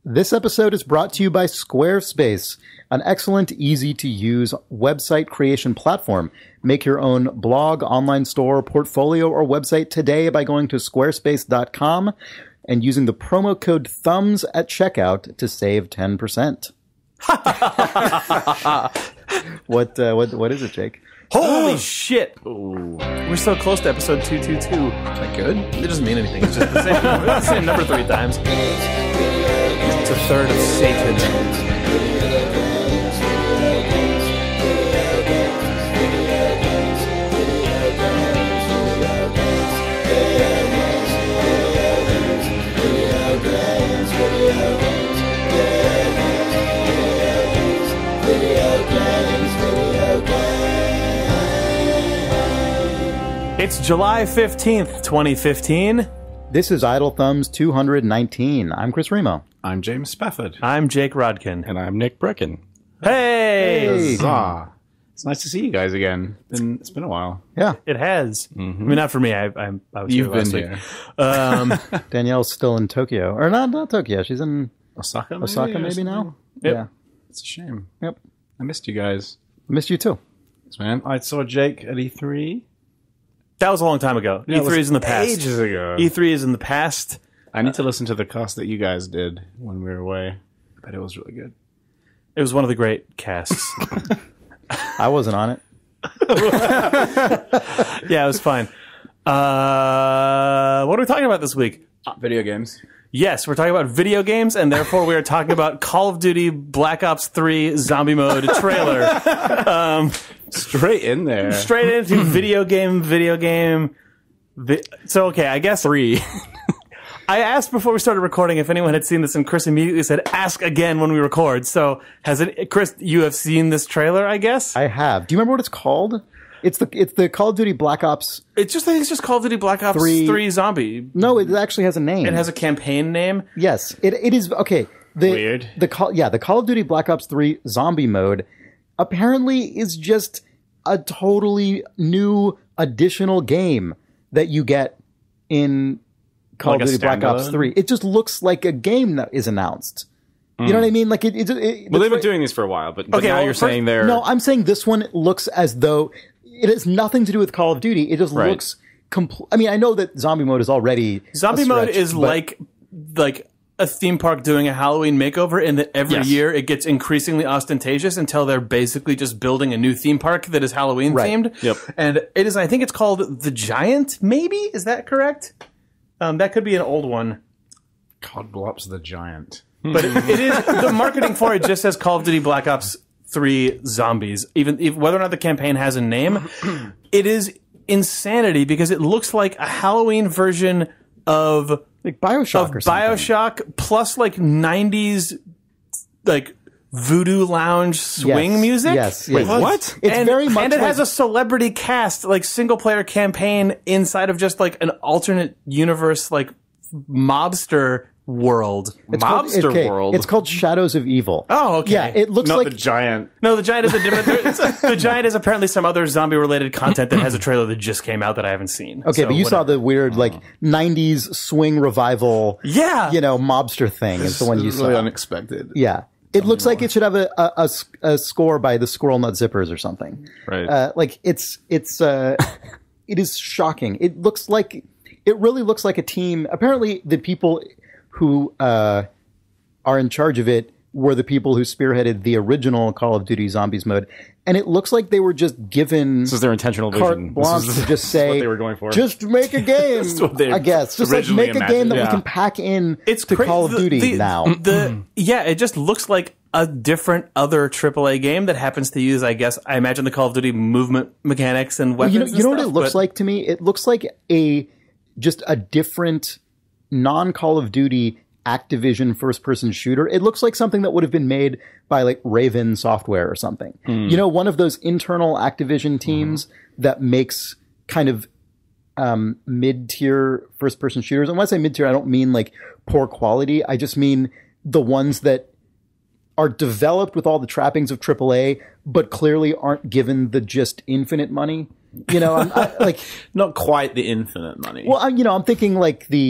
This episode is brought to you by Squarespace, an excellent, easy-to-use website creation platform. Make your own blog, online store, portfolio, or website today by going to squarespace.com and using the promo code THUMBS at checkout to save 10%. What is it, Jake? Holy shit! Ooh. We're so close to episode 222. Is that good? It doesn't mean anything. It's just the same number 3 times. It's a third of Satan. It's July 15th, 2015. This is Idle Thumbs 219. I'm Chris Remo. I'm James Spafford. I'm Jake Rodkin. And I'm Nick Brecken. Hey! Huzzah. It's nice to see you guys again. It's been a while. Yeah. It has. Mm-hmm. I mean, not for me. I was You've here been last week. here. Danielle's still in Tokyo. Or not Tokyo. She's in Osaka maybe now? Yep. Yeah. It's a shame. Yep. I missed you guys. I missed you too. Thanks, man. I saw Jake at E3. That was a long time ago. Yeah, E3 is in the past. Ages ago. E3 is in the past. I need to listen to the cast that you guys did when we were away. I bet it was really good. It was one of the great casts. I wasn't on it. Yeah, it was fine. What are we talking about this week? Video games. Yes, we're talking about video games, and therefore we are talking about Call of Duty Black Ops 3 Zombie Mode trailer. Straight in there. Straight into video game. So, okay, I guess 3. I asked before we started recording if anyone had seen this, and Chris immediately said, ask again when we record. So, Chris, you have seen this trailer, I guess? I have. Do you remember what it's called? It's the Call of Duty Black Ops. I think it's just Call of Duty Black Ops 3 Zombie. No, it actually has a name. It has a campaign name? Yes. It is, okay. Weird. The Call of Duty Black Ops 3 Zombie Mode apparently is just a totally new additional game that you get in Call of Duty Black Ops 3. It just looks like a game that is announced. You know what I mean? Like well, they've been doing this for a while, but now you're saying they're... No, I'm saying this one looks as though it has nothing to do with Call of Duty. It just looks... I mean, I know that Zombie Mode is already Zombie Mode is like a theme park doing a Halloween makeover, in that every year it gets increasingly ostentatious until they're basically just building a new theme park that is Halloween themed. Yep. And it is, I think it's called The Giant, maybe? Is that correct? That could be an old one. Codblops the Giant. But it is, the marketing for it just says Call of Duty Black Ops 3 Zombies. Even whether or not the campaign has a name, it is insanity because it looks like a Halloween version of like Bioshock or something. Bioshock plus like 90s like voodoo lounge swing music. Yes. Wait, what? It's very much and it has a celebrity cast, like single player campaign inside of just like an alternate universe, like mobster world. World. It's called Shadows of Evil. Oh, okay. Yeah, it looks Not like the Giant. No, the Giant is a different. The Giant is apparently some other zombie-related content that has a trailer that just came out that I haven't seen. Okay, but you saw the weird like '90s swing revival. Yeah, mobster thing is the one you saw. Really unexpected. Yeah, it looks like it should have a score by the Squirrel Nut Zippers or something. Right. It is shocking. It really looks like a team. Apparently, the people who are in charge of it were the people who spearheaded the original Call of Duty Zombies mode, and it looks like they were just given This is their intentional carte vision. blanche to just say, what they were going for. Just make a game. I guess just like make a game that we can pack in to Call of Duty now. It just looks like a different other AAA game that happens to use, I imagine, the Call of Duty movement mechanics and weapons. You know what it looks like to me? It looks like just a different non-Call of Duty Activision first-person shooter. It looks like something that would have been made by like Raven Software or something. You know, one of those internal Activision teams that makes kind of mid-tier first-person shooters. And when I say mid-tier, I don't mean like poor quality. I just mean the ones that are developed with all the trappings of AAA, but clearly aren't given the just infinite money. You know, like not quite the infinite money. Well, I'm thinking like the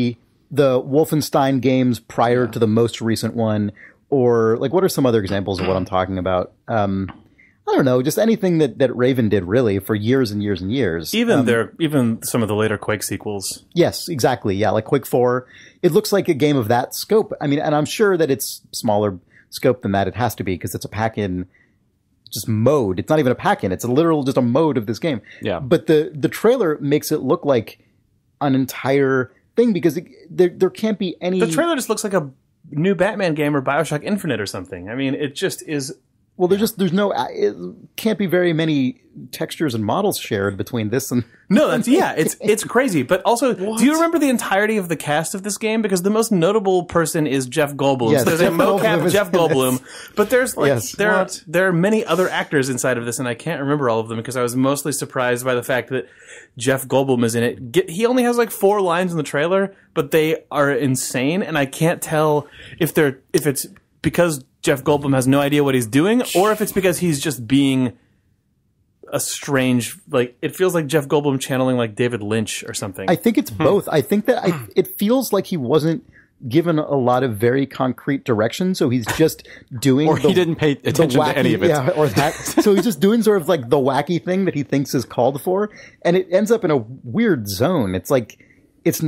the Wolfenstein games prior to the most recent one, or like what are some other examples of what I'm talking about? I don't know, just anything that Raven did really for years and years and years. Even some of the later Quake sequels. Yes, exactly. Yeah, like Quake 4. It looks like a game of that scope. I mean, and I'm sure that it's smaller scope than that. It has to be because it's a pack-in just mode. It's not even a pack-in. It's a literal just a mode of this game. Yeah. But the trailer makes it look like an entire thing because there can't be any... The trailer just looks like a new Batman game or BioShock Infinite or something. I mean, it just is... Well, it can't be very many textures and models shared between this and... No, it's crazy. But also, do you remember the entirety of the cast of this game? Because the most notable person is Jeff Goldblum. Yes, so there's a mocap Jeff Goldblum, but there's there are many other actors inside of this, and I can't remember all of them because I was mostly surprised by the fact that Jeff Goldblum is in it. He only has like 4 lines in the trailer, but they are insane, and I can't tell if it's because Jeff Goldblum has no idea what he's doing, or if it's because he's just being a strange, like, it feels like Jeff Goldblum channeling like David Lynch or something. I think it's both. I think that it feels like he wasn't given a lot of very concrete direction, so he's just doing or he didn't pay attention to any of it. Yeah, or that. So he's just doing sort of like the wacky thing that he thinks is called for, and it ends up in a weird zone. It's like, it's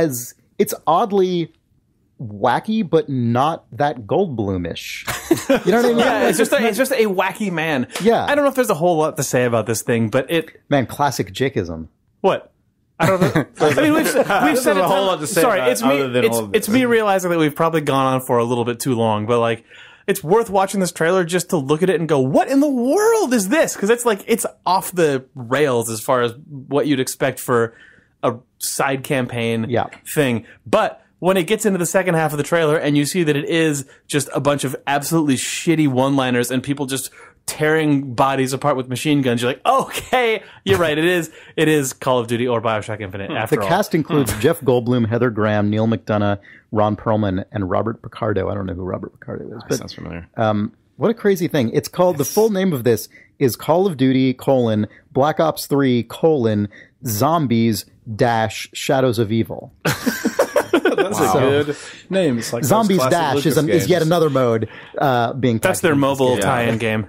oddly wacky, but not that Goldblum-ish. You know what I mean? Yeah, it's just a wacky man. Yeah. I don't know if there's a whole lot to say about this thing, but Man, classic Jakeism. What? I don't know. I mean, we've said a whole lot to say. Sorry, about it's me realizing that we've probably gone on for a little bit too long, but like, it's worth watching this trailer just to look at it and go, what in the world is this? Because it's off the rails as far as what you'd expect for a side campaign thing. But when it gets into the second half of the trailer and you see that it is just a bunch of absolutely shitty one-liners and people just tearing bodies apart with machine guns, you're like, okay, you're right. It is Call of Duty or BioShock Infinite after all. The cast includes Jeff Goldblum, Heather Graham, Neil McDonough, Ron Perlman, and Robert Picardo. I don't know who Robert Picardo is. But, sounds familiar. What a crazy thing. It's called, the full name of this is Call of Duty, Black Ops 3, Zombies - Shadows of Evil. That's a good name. It's like Zombies Dash is yet another mode being. That's their mobile tie-in game.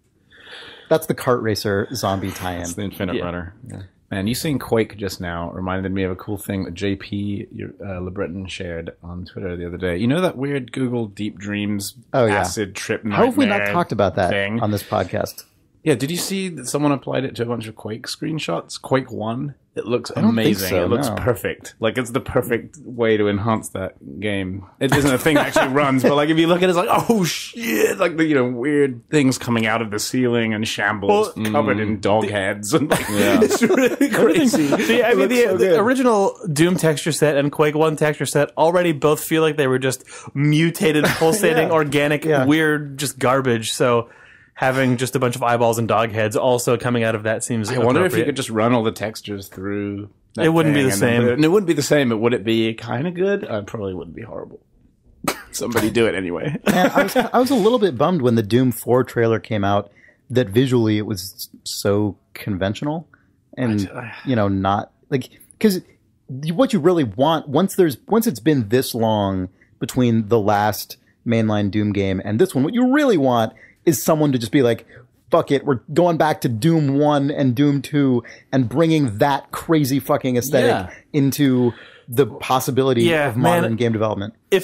That's the kart racer zombie tie-in. That's the Infinite Runner. Yeah. Man, you saying Quake just now reminded me of a cool thing that JP LeBreton shared on Twitter the other day. You know that weird Google Deep Dreams acid trip nightmare? How have we not talked about that thing on this podcast? Yeah, did you see that someone applied it to a bunch of Quake screenshots? Quake 1? It looks I don't think amazing. so, It looks no. perfect. Like, it's the perfect way to enhance that game. It isn't a thing that actually runs, but like, if you look at it, it's like, oh shit! Like, the weird things coming out of the ceiling and shambles covered in dog heads. And like, it's really crazy. The original Doom texture set and Quake 1 texture set already both feel like they were just mutated, pulsating, organic, weird, just garbage. So having just a bunch of eyeballs and dog heads also coming out of that seems I wonder if you could just run all the textures through that It wouldn't be the same. And it wouldn't be the same, but would it be kind of good? It probably wouldn't be horrible. Somebody do it anyway. And I was a little bit bummed when the Doom 4 trailer came out that visually it was so conventional and, not like, because what you really want once it's been this long between the last mainline Doom game and this one, what you really want is someone to just be like, fuck it, we're going back to Doom 1 and Doom 2 and bringing that crazy fucking aesthetic into the possibility of modern game development. If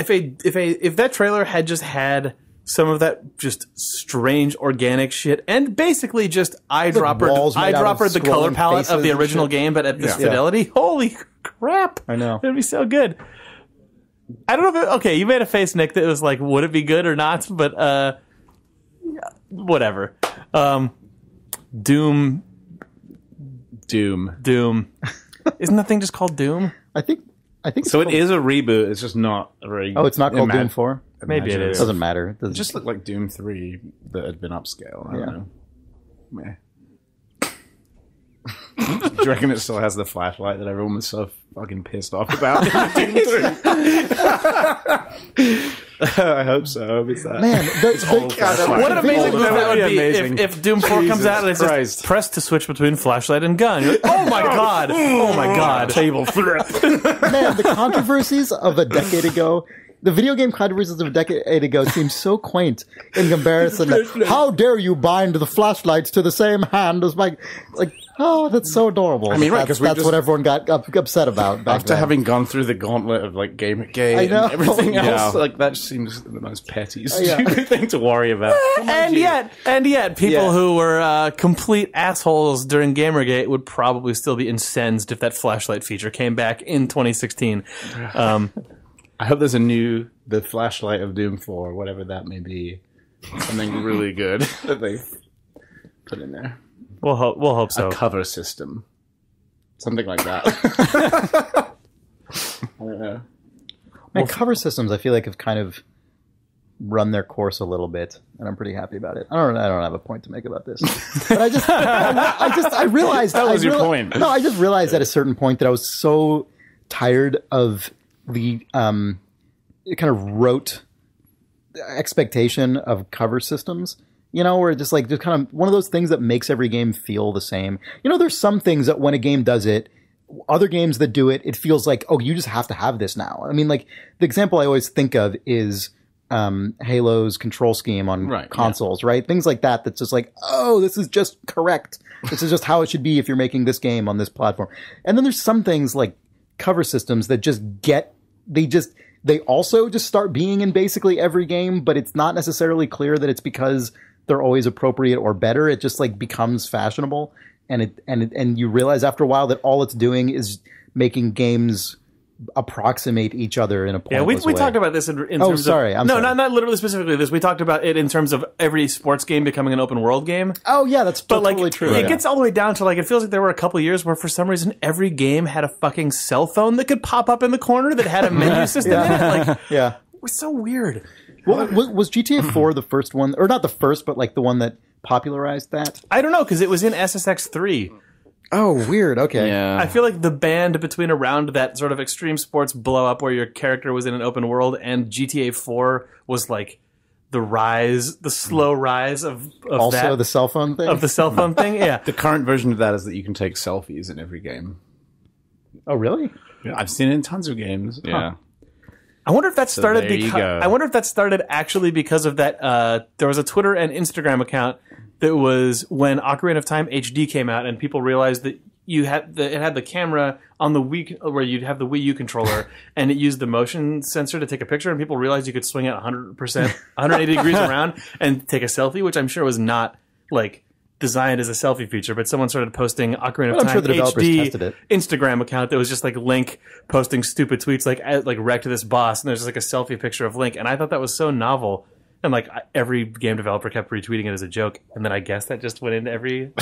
that trailer had just had some of that just strange organic shit and basically just eyedroppered the color palette of the original game, but at this fidelity, holy crap. I know. It'd be so good. I don't know if you made a face, Nick, that was like, would it be good or not? But, whatever. Doom. Isn't that thing just called Doom? I think So it is a reboot. It's just not a very... Oh, it's not called Doom 4? Maybe it is. It doesn't matter. It just looked like Doom 3 that had been upscale. I don't know. Meh. Do you reckon it still has the flashlight that everyone was so fucking pissed off about? I hope so. It's that. Man, What an amazing move that would be amazing. if Doom 4 comes out and it's just press to switch between flashlight and gun. You're like, oh my god! Oh my god! Table flip. Man, the controversies of a decade ago, the video game controversies of a decade ago seem so quaint in comparison. How dare you bind the flashlights to the same hand as my... Like, oh, that's so adorable. I mean, right, that's what everyone got upset about back After then. having gone through the gauntlet of like Gamergate I know. and everything else, Yeah. like that seems the most petty, Yeah. stupid thing to worry about. And yet, people who were complete assholes during Gamergate would probably still be incensed if that flashlight feature came back in 2016. I hope there's the flashlight of Doom 4, whatever that may be, something really good that they put in there. We'll hope so. A cover system, something like that. I don't know. Man, cover systems, I feel like, have kind of run their course a little bit, and I'm pretty happy about it. I don't have a point to make about this, but I realized That was your point. No, I just realized at a certain point that I was so tired of the kind of rote expectation of cover systems. You know, where just kind of one of those things that makes every game feel the same. You know, there's some things that when a game does it, other games that do it, it feels like, oh, you just have to have this now. I mean, like, the example I always think of is Halo's control scheme on consoles, right? Things like that, that's just like, oh, this is just correct. This is just how it should be if you're making this game on this platform. And then there's some things like cover systems that just they also just start being in basically every game, but it's not necessarily clear that it's because they're always appropriate or better. It just like becomes fashionable, and you realize after a while that all it's doing is making games approximate each other in a pointless way. We talked about this in terms of... sorry. Not literally specifically this. We talked about it in terms of every sports game becoming an open world game. Oh, yeah, that's totally like, true. It gets all the way down to, like, it feels like there were a couple of years where for some reason every game had a fucking cell phone that could pop up in the corner that had a menu system in it. Like, yeah. It was so weird. Well, was GTA 4 the first one, or not the first, but like the one that popularized that? I don't know, because it was in SSX 3. Oh, weird. Okay. Yeah. I feel like the band between around that sort of extreme sports blow up where your character was in an open world and GTA 4 was like the slow rise of also that, the cell phone thing? of the cell phone thing. Yeah. The current version of that is that you can take selfies in every game. Oh, really? Yeah, I've seen it in tons of games. Yeah. I wonder if that started there you go. I wonder if that started actually because of that there was a Twitter and Instagram account that was when Ocarina of Time HD came out and people realized that it had the camera on the Wii where you'd have the Wii U controller and it used the motion sensor to take a picture and people realized you could swing it 100%, 180 degrees around and take a selfie, which I'm sure was not like designed as a selfie feature, but someone started posting Ocarina of Time sure the developers tested HD it. Instagram account that was just like Link posting stupid tweets like wrecked this boss, and there's just like a selfie picture of Link, and I thought that was so novel. And like every game developer kept retweeting it as a joke, and then I guess that just went into every.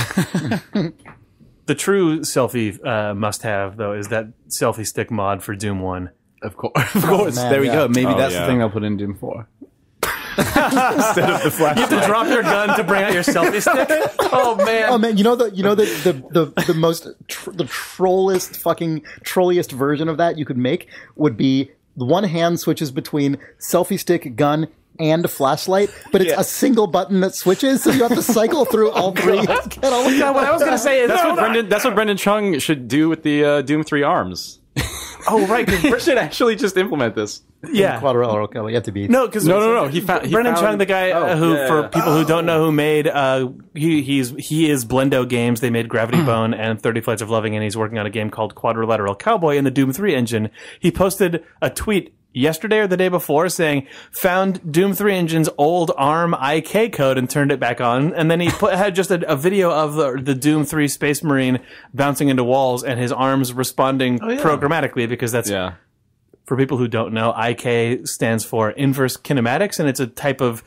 The true selfie must-have though is that selfie stick mod for Doom 1. Of course. man, There we yeah. go. Maybe Oh, that's yeah. the thing they'll put in Doom 4. Instead of the flashlight. You have to drop your gun to bring out your selfie stick. Oh man! Oh man, the most the trolliest version of that you could make would be the one hand switches between selfie stick, gun, and flashlight, but it's a single button that switches, so you have to cycle through all three. Get all of What I was going to say is That's what Brendan Chung should do with the Doom 3 arms. oh right, 'cause He should actually just implement this. yeah. Quadrilateral kill. You have to be. No, because No. Brendan Chung, the guy for people who don't know who made, he is Blendo Games. They made Gravity Bone and 30 Flights of Loving, and he's working on a game called Quadrilateral Cowboy in the Doom 3 engine. He posted a tweet yesterday or the day before saying, found Doom 3 engine's old ARM IK code and turned it back on. And then he had just a video of the Doom 3 Space Marine bouncing into walls and his arms responding programmatically, because that's, for people who don't know, IK stands for inverse kinematics, and it's a type of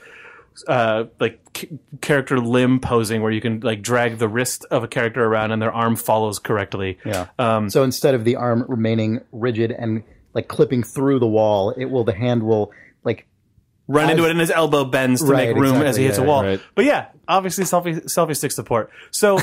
character limb posing where you can like drag the wrist of a character around and their arm follows correctly. Yeah. So instead of the arm remaining rigid and like clipping through the wall, the hand will like run into it and his elbow bends to make room as he hits a wall. right. But yeah, obviously selfie stick support. So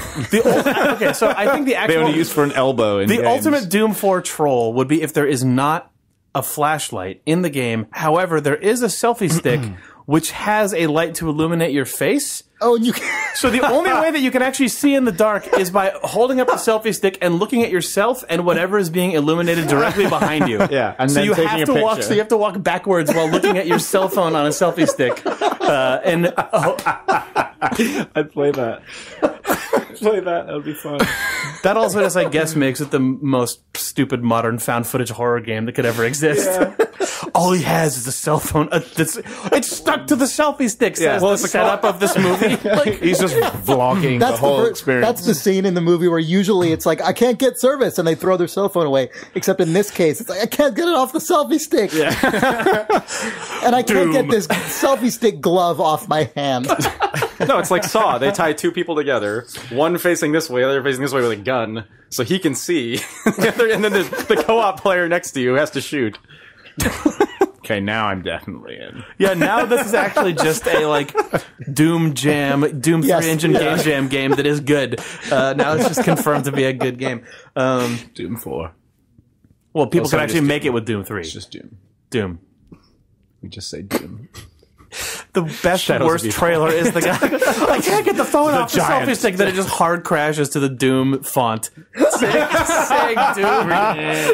so I think the They actual only use for an elbow in the games. ultimate Doom 4 troll would be if there is not a flashlight in the game. However, there is a selfie stick which has a light to illuminate your face. Oh, and you can... So the only way that you can actually see in the dark is by holding up the selfie stick and looking at yourself and whatever is being illuminated directly behind you. Yeah, and so then you taking have a to walk. picture. So you have to walk backwards while looking at your cell phone on a selfie stick. I'd play that. Play that. That would be fun. That also just, I guess, makes it the most stupid modern found footage horror game that could ever exist. Yeah. All he has is a cell phone. It's stuck to the selfie stick. Says the setup of this movie. Like, He's just vlogging the whole experience. That's the scene in the movie where usually it's like, I can't get service, and they throw their cell phone away. Except in this case, it's like, I can't get it off the selfie stick. Yeah. And I can't get this selfie stick glove off my hand. No, it's like Saw. They tie two people together, one facing this way, the other facing this way with a gun, so he can see. And then there's the co-op player next to you who has to shoot. Okay, now I'm definitely in. Yeah, now this is actually just a like Doom 3 engine game jam game that is good. Now it's just confirmed to be a good game. Doom 4. Well, people Also can actually just make Doom. it with Doom 3. It's just Doom. Doom. We just say Doom. The best and worst trailer is the guy. I can't get the phone off the selfie stick. Then it just hard crashes to the Doom font. Saying Doom. I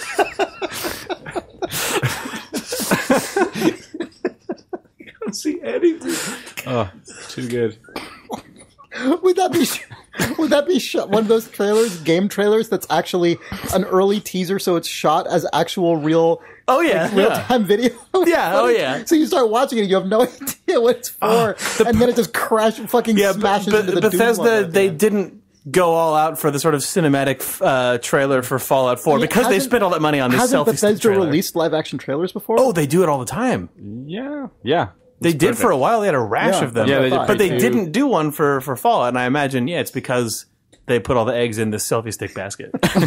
can't see anything. Oh, too good. Would that be one of those game trailers that's actually an early teaser, so it's shot as actual real real-time video? So you start watching it and you have no idea what it's for, and then it just smashes into the Bethesda, Doom logo. they didn't go all out for the sort of cinematic trailer for Fallout 4 because they spent all that money on this hasn't selfie stick Bethesda trailer. released live-action trailers before? Oh, they do it all the time. Yeah. They did for a while. They had a rash of them. Yeah, they did. But they didn't do one for Fallout, and I imagine, it's because they put all the eggs in this selfie stick basket.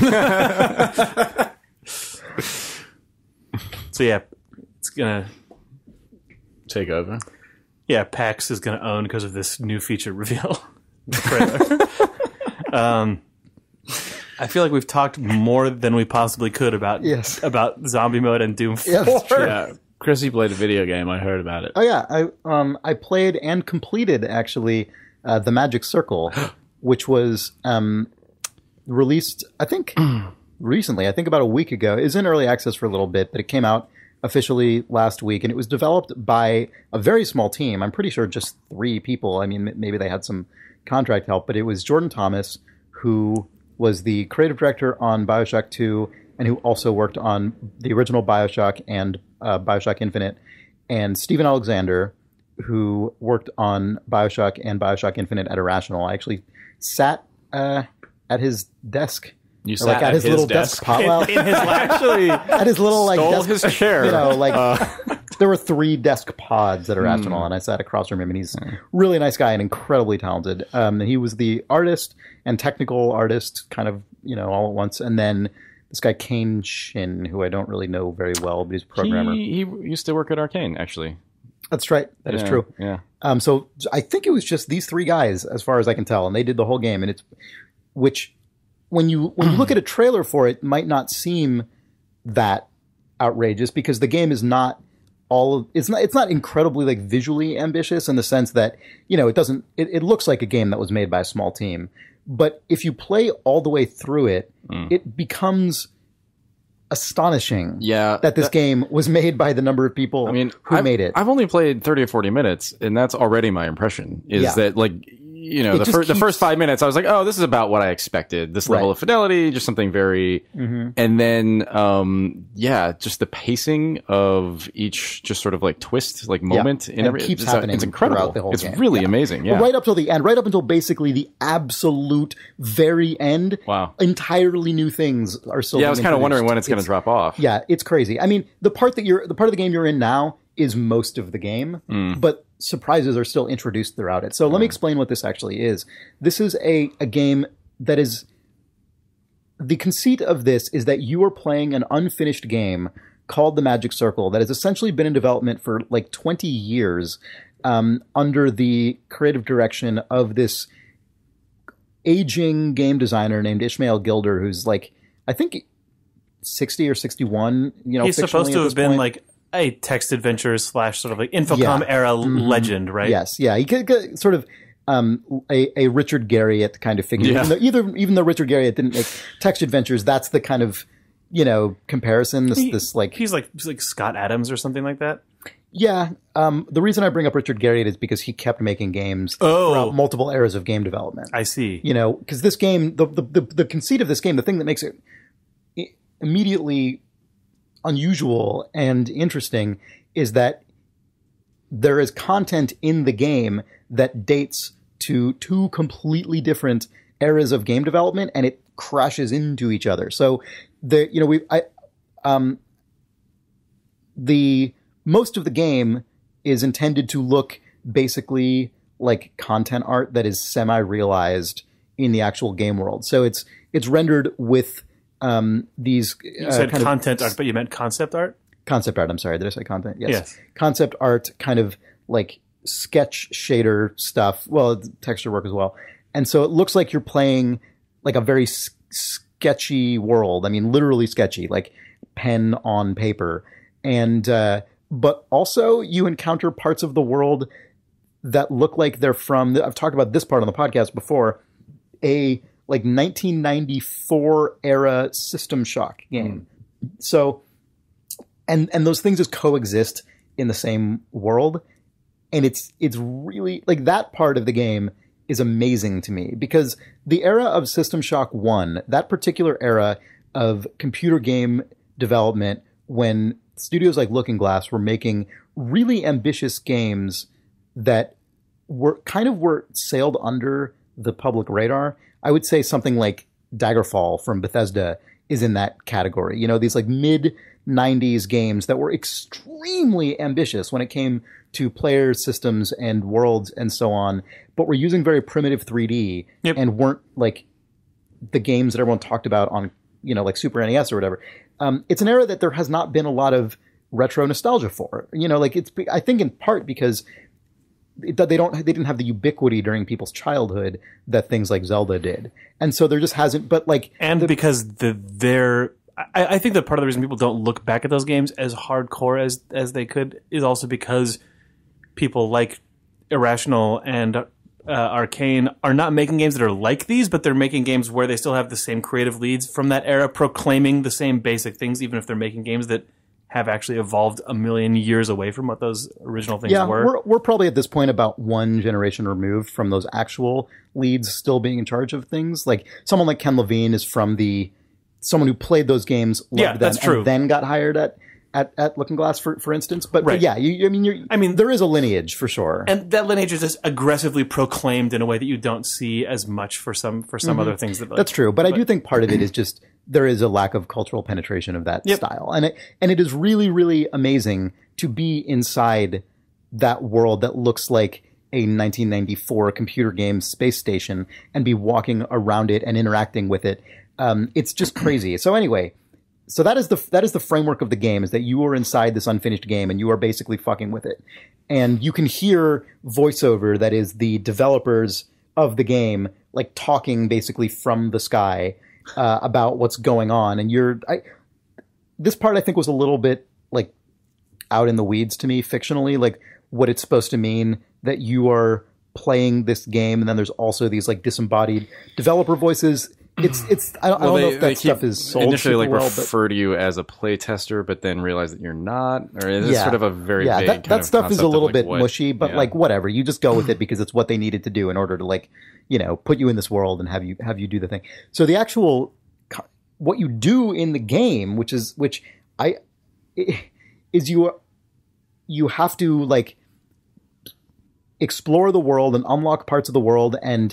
So yeah, it's gonna take over. Yeah, PAX is gonna own because of this new feature reveal trailer. I feel like we've talked more than we possibly could about zombie mode and Doom 4. Yeah. Chrissy played a video game. I heard about it. Oh yeah, I played and completed actually the Magic Circle, which was released I think recently. I think about a week ago. It was in early access for a little bit, but it came out officially last week, and it was developed by a very small team. I'm pretty sure just 3 people. I mean, maybe they had some contract help, but it was Jordan Thomas, who was the creative director on BioShock 2, and who also worked on the original BioShock and BioShock Infinite, and Steven Alexander, who worked on BioShock and BioShock Infinite at Irrational. I actually sat at his desk. You sat at his little desk pod. Well, in his actually at his little stole desk, his chair. There were 3 desk pods at Irrational, and I sat across from him, and he's a really nice guy and incredibly talented. He was the artist and technical artist kind of, all at once. And then this guy, Kane Shin, who I don't really know very well, but he's a programmer. He used to work at Arcane, actually. That's right. That is true. Yeah. So I think it was just these 3 guys, as far as I can tell, and they did the whole game. And which when you look at a trailer for it, might not seem that outrageous, because the game is not it's not incredibly visually ambitious in the sense that, it looks like a game that was made by a small team. But if you play all the way through it, it becomes astonishing that this game was made by the number of people who made it. I've only played 30 or 40 minutes, and that's already my impression, that the first 5 minutes I was like, oh, this is about what I expected, this level of fidelity, just something very and then just the pacing of each just sort of twist moment in every, keeps happening. It's incredible. The whole it's game. really amazing. Well, right up till the end, right up until basically the absolute very end. Wow. Entirely new things are still I was kind of wondering when it's going to drop off. Yeah, it's crazy. I mean, the part of the game you're in now is most of the game, but surprises are still introduced throughout it. So let me explain what this actually is. This is a game that is... The conceit of this is that you are playing an unfinished game called The Magic Circle that has essentially been in development for 20 years under the creative direction of this aging game designer named Ishmael Gilder, who's I think 60 or 61. He's supposed to have been like a text adventure / sort of like Infocom era legend, right? Yes, yeah. He could sort of a Richard Garriott kind of figure. Yeah. Even though Richard Garriott didn't make text adventures, that's the kind of comparison. He's like Scott Adams or something like that. Yeah. The reason I bring up Richard Garriott is because he kept making games throughout multiple eras of game development. I see. Because this game, the conceit of this game, the thing that makes it immediately unusual and interesting is that there is content in the game that dates to two completely different eras of game development, and it crashes into each other. So the most of the game is intended to look basically like content art that is semi-realized in the actual game world. So it's rendered with these. You said content art, but you meant concept art? Concept art. I'm sorry. Did I say content? Yes. Concept art, kind of like sketch shader stuff. Well, texture work as well. And so it looks like you're playing like a very sketchy world. I mean, literally sketchy, like pen on paper. And but also you encounter parts of the world that look like they're from. I've talked about this part on the podcast before. A like 1994 era System Shock game. So, and those things just coexist in the same world. And it's really like that part of the game is amazing to me because the era of System Shock 1, that particular era of computer game development when studios like Looking Glass were making really ambitious games that were sailed under the public radar. I would say something like Daggerfall from Bethesda is in that category. These like mid-90s games that were extremely ambitious when it came to players, systems, and worlds and so on, but were using very primitive 3D and weren't like the games that everyone talked about on, like Super NES or whatever. It's an era that there has not been a lot of retro nostalgia for. I think in part because they didn't have the ubiquity during people's childhood that things like Zelda did, and so there just hasn't. But like, because I think that part of the reason people don't look back at those games as hardcore as they could is also because people like Irrational and Arcane are not making games that are like these, but they're making games where they still have the same creative leads from that era, proclaiming the same basic things, even if they're making games that have actually evolved a million years away from what those original things were. We're probably at this point about one generation removed from those actual leads still being in charge of things. Like someone like Ken Levine is from someone who played those games, loved them, and then got hired at Looking Glass, for instance. But yeah, there is a lineage for sure, and that lineage is just aggressively proclaimed in a way that you don't see as much for some other things. That's true, but I do think part of it is just there is a lack of cultural penetration of that style, and it is really, really amazing to be inside that world that looks like a 1994 computer game space station and be walking around it and interacting with it. It's just crazy. So anyway. So that is the framework of the game, is that you are inside this unfinished game and you are basically fucking with it. And you can hear voiceover that is the developers of the game, like talking basically from the sky about what's going on. And this part I think was a little bit like out in the weeds to me fictionally, like what it's supposed to mean that you are playing this game. And then there's also these like disembodied developer voices. I don't know if that stuff is sold initially refer to you as a playtester, but then realize that you're not, or is this sort of a very vague that stuff is a little bit mushy, but like whatever, you just go with it because it's what they needed to do in order to like put you in this world and have you do the thing. So the actual what you do in the game, which is you have to like explore the world and unlock parts of the world and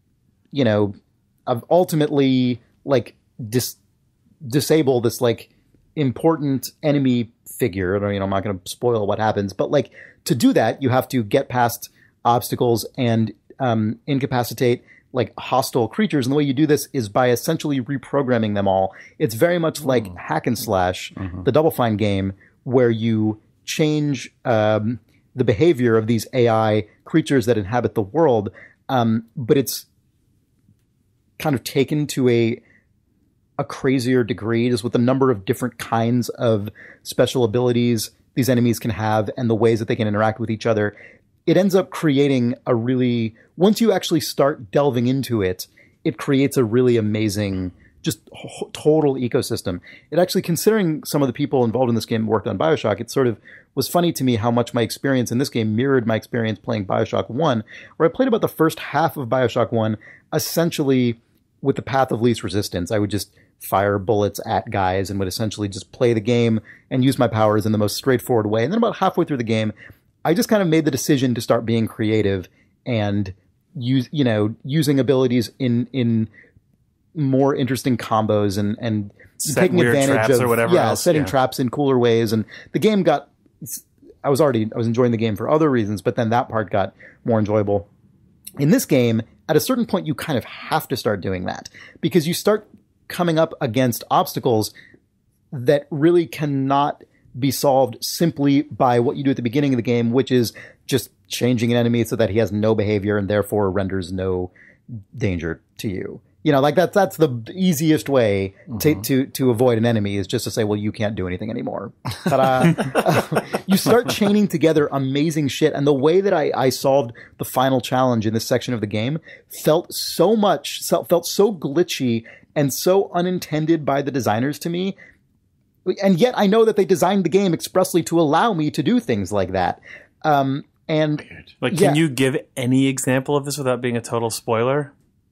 ultimately like disable this like important enemy figure. I'm not going to spoil what happens, but like to do that, you have to get past obstacles and incapacitate like hostile creatures. And the way you do this is by essentially reprogramming them all. It's very much like Hack and Slash, the Double Fine game, where you change the behavior of these AI creatures that inhabit the world. But it's kind of taken to a crazier degree, just with the number of different kinds of special abilities these enemies can have and the ways that they can interact with each other. It ends up creating a really, once you actually start delving into it, it creates a really amazing, just total ecosystem. It actually, considering some of the people involved in this game worked on BioShock, it sort of was funny to me how much my experience in this game mirrored my experience playing BioShock 1, where I played about the first half of BioShock 1 essentially with the path of least resistance. I would just fire bullets at guys and would essentially just play the game and use my powers in the most straightforward way. And then about halfway through the game, I just kind of made the decision to start being creative and using abilities in more interesting combos and taking advantage of or whatever else. setting traps in cooler ways. And the game got, I was enjoying the game for other reasons, but then that part got more enjoyable. In this game, at a certain point, you kind of have to start doing that because you start coming up against obstacles that really cannot be solved simply by what you do at the beginning of the game, which is just changing an enemy so that he has no behavior and therefore renders no danger to you. That's the easiest way to avoid an enemy, is just to say, well, you can't do anything anymore. You start chaining together amazing shit. And the way that I solved the final challenge in this section of the game felt so glitchy and so unintended by the designers to me. And yet I know that they designed the game expressly to allow me to do things like that. Can you give any example of this without being a total spoiler?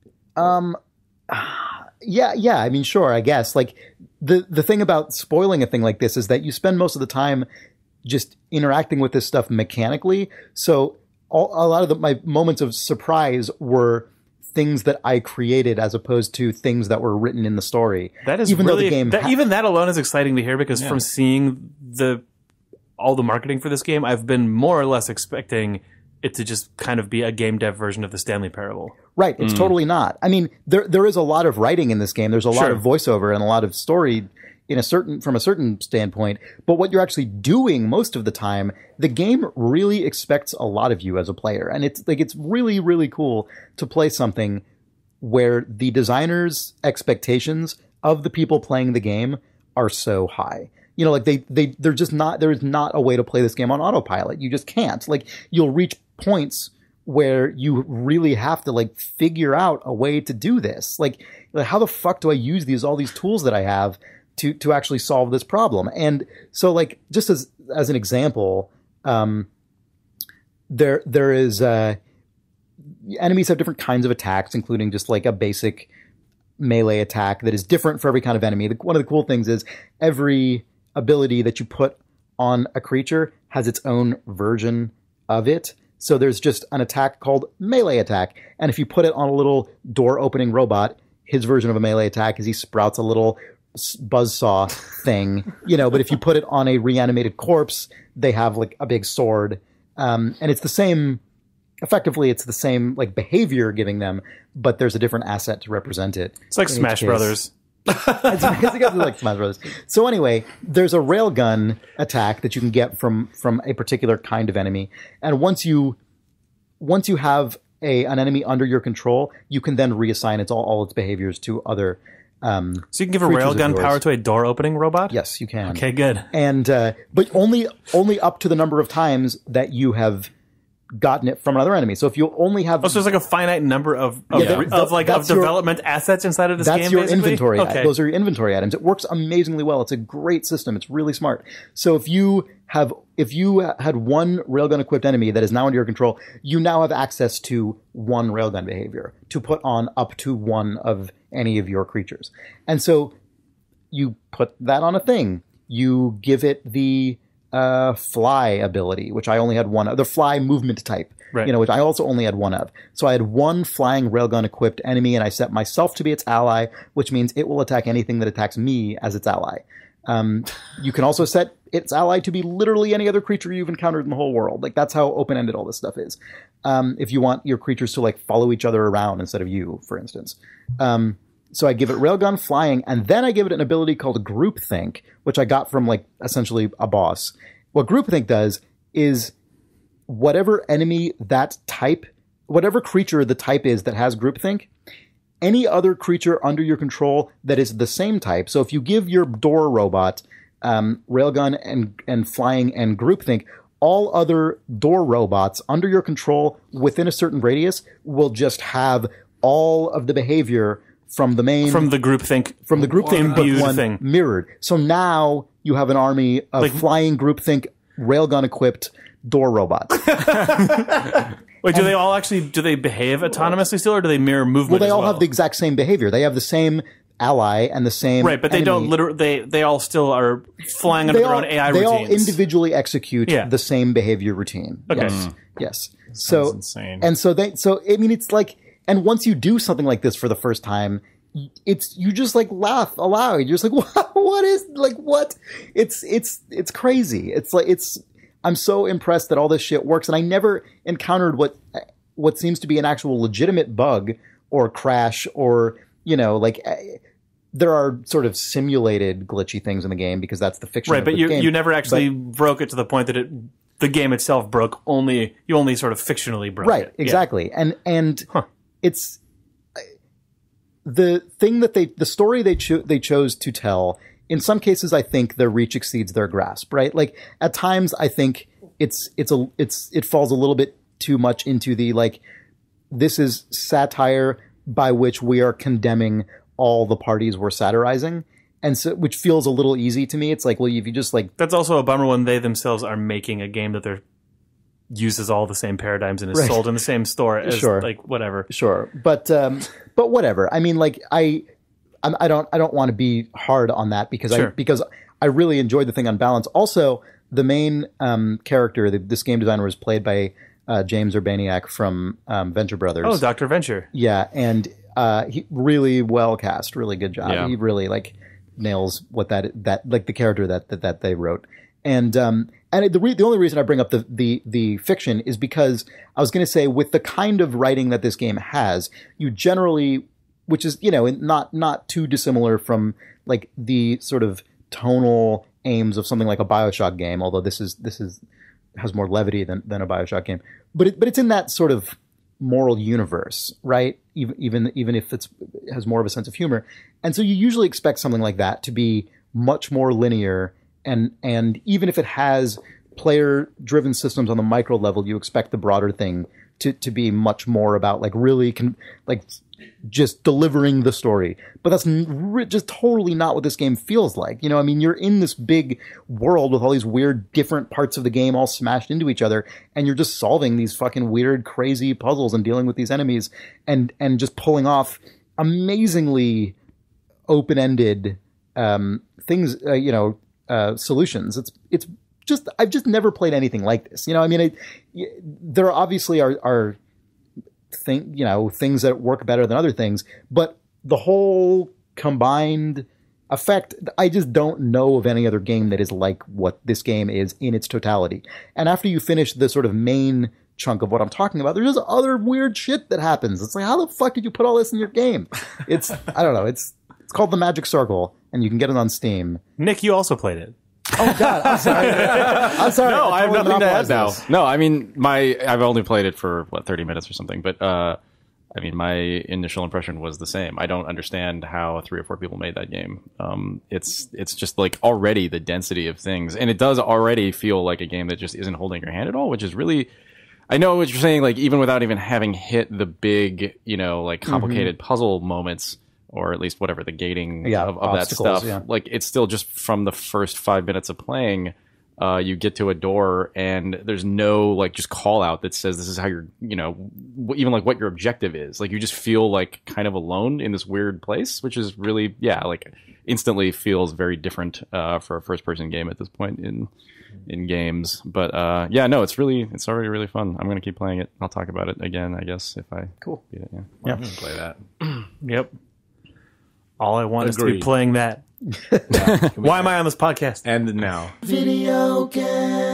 Yeah. I mean, sure, I guess. Like the thing about spoiling a thing like this is that you spend most of the time just interacting with this stuff mechanically. So a lot of my moments of surprise were things that I created as opposed to things that were written in the story. That is even really, even that alone is exciting to hear, because from seeing all the marketing for this game, I've been more or less expecting it to just kind of be a game dev version of the Stanley Parable. Right. It's totally not. I mean, there is a lot of writing in this game. There's a lot of voiceover and a lot of story from a certain standpoint. But what you're actually doing most of the time, the game really expects a lot of you as a player. And it's really, really cool to play something where the designer's expectations of the people playing the game are so high. They're just not, there is not a way to play this game on autopilot. You just can't. Like, you'll reach points where you really have to figure out a way to do this. Like how the fuck do I use all these tools that I have to actually solve this problem? And so just as an example, there is, enemies have different kinds of attacks, including just a basic melee attack that is different for every kind of enemy. One of the cool things is every ability that you put on a creature has its own version of it. So there's just an attack called melee attack. And if you put it on a little door opening robot, his version of a melee attack is he sprouts a little buzzsaw thing, but if you put it on a reanimated corpse, they have a big sword. And it's the same, effectively it's the same behavior giving them, but there's a different asset to represent it. It's like Smash Brothers. It's like Smash Brothers. So anyway, there's a railgun attack that you can get from a particular kind of enemy, and once you have an enemy under your control, you can then reassign all its behaviors to other. So you can give a railgun power to a door opening robot? Yes, you can. Okay, good. And but only up to the number of times that you have gotten it from another enemy. So if you only have... so there's a finite number of development assets inside of this game, That's your basically? Inventory. Okay. Those are your inventory items. It works amazingly well. It's a great system. It's really smart. So if you had one railgun equipped enemy that is now under your control, you now have access to one railgun behavior to put on up to one of any of your creatures. And so you put that on a thing. You give it the fly ability, which I only had one of, the fly movement type, right. Which I also only had one of. So I had one flying railgun equipped enemy, and I set myself to be its ally, which means it will attack anything that attacks me as its ally. You can also set its ally to be literally any other creature you've encountered in the whole world. That's how open-ended all this stuff is. If you want your creatures to follow each other around instead of you, for instance. So I give it railgun flying, and then I give it an ability called groupthink, which I got from essentially a boss. What groupthink does is whatever enemy that type, whatever creature the type is that has groupthink, any other creature under your control that is the same type. So if you give your door robot railgun and flying and groupthink, all other door robots under your control within a certain radius will just have all of the behavior from the groupthink imbued one thing mirrored. So now you have an army of flying groupthink railgun equipped door robots. Wait, do they behave autonomously still, or do they mirror movement? Well, they all have the exact same behavior. They have the same ally and the same right, but they enemy. don't literally. They all still are flying under their own AI routines. They all individually execute the same behavior routine. Okay. Yes. So insane. And so I mean, it's like, and once you do something like this for the first time, you just like laugh aloud. You're just like, what? It's crazy. It's like, I'm so impressed that all this shit works, and I never encountered what seems to be an actual legitimate bug or crash or, there are sort of simulated glitchy things in the game because that's the fiction right, of but the game. You never actually broke it to the point that the game itself broke. You only sort of fictionally broke it. Right, exactly. Yeah. And it's the thing that the story they chose to tell. In some cases, I think their reach exceeds their grasp. Right, like at times, I think it falls a little bit too much into the this is satire by which we are condemning all the parties we're satirizing, and so which feels a little easy to me. It's like, well, if you just that's also a bummer when they themselves are making a game that uses all the same paradigms and is sold in the same store as whatever. Sure, but whatever. I mean, I don't want to be hard on that because I really enjoyed the thing on balance. Also, the main character, this game designer, was played by James Urbaniak from Venture Brothers. Oh, Dr. Venture. Yeah, and he really well cast, really good job. Yeah. He really nails what that the character that they wrote. And the only reason I bring up the fiction is because I was going to say, with the kind of writing that this game has, you generally, which is not too dissimilar from the sort of tonal aims of something like a BioShock game, although this has more levity than a BioShock game, but it's in that sort of moral universe, right? Even if it has more of a sense of humor, and so you usually expect something like that to be much more linear, and even if it has player-driven systems on the micro level, you expect the broader thing to be much more about just delivering the story. But that's just totally not what this game feels like. I mean, you're in this big world with all these weird different parts of the game all smashed into each other, and you're just solving these fucking weird, crazy puzzles and dealing with these enemies and just pulling off amazingly open-ended things, solutions. It's just, I've just never played anything like this. I mean, there obviously are things that work better than other things, but the whole combined effect, I just don't know of any other game that is like what this game is in its totality. And after you finish the sort of main chunk of what I'm talking about, there's just other weird shit that happens. It's like, how the fuck did you put all this in your game? I don't know. It's called The Magic Circle, and you can get it on Steam. Nick, you also played it. Oh God, I'm sorry. No, I have nothing to add now. No, I mean, I've only played it for 30 minutes or something, but I mean, my initial impression was the same. I don't understand how 3 or 4 people made that game. It's just already the density of things, and it does already feel like a game that just isn't holding your hand at all, which is really. I know what you're saying. Even without even having hit the big, complicated puzzle moments, or at least whatever the gating of that stuff. Yeah. It's still just from the first 5 minutes of playing, you get to a door and there's no just call out that says this is how you're, even what your objective is. You just feel kind of alone in this weird place, which is really, instantly feels very different for a first person game at this point in games. But it's already really fun. I'm going to keep playing it. I'll talk about it again, I guess, if I beat it. Yeah. I'm going to play that. Yep. All I want is to be playing that. Why am I on this podcast? And now. Video game.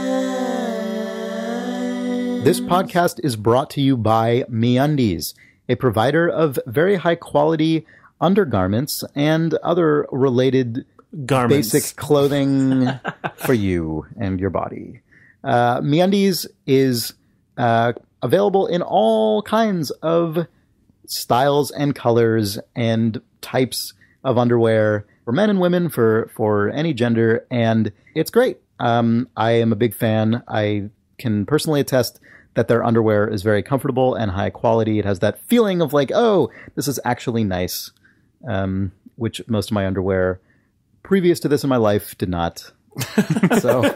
This podcast is brought to you by MeUndies, a provider of very high quality undergarments and other related basic clothing for you and your body. MeUndies is available in all kinds of styles and colors and types of underwear for men and women, for any gender, and it's great. I am a big fan. I can personally attest that their underwear is very comfortable and high quality. It has that feeling of like, oh, this is actually nice, which most of my underwear previous to this in my life did not. So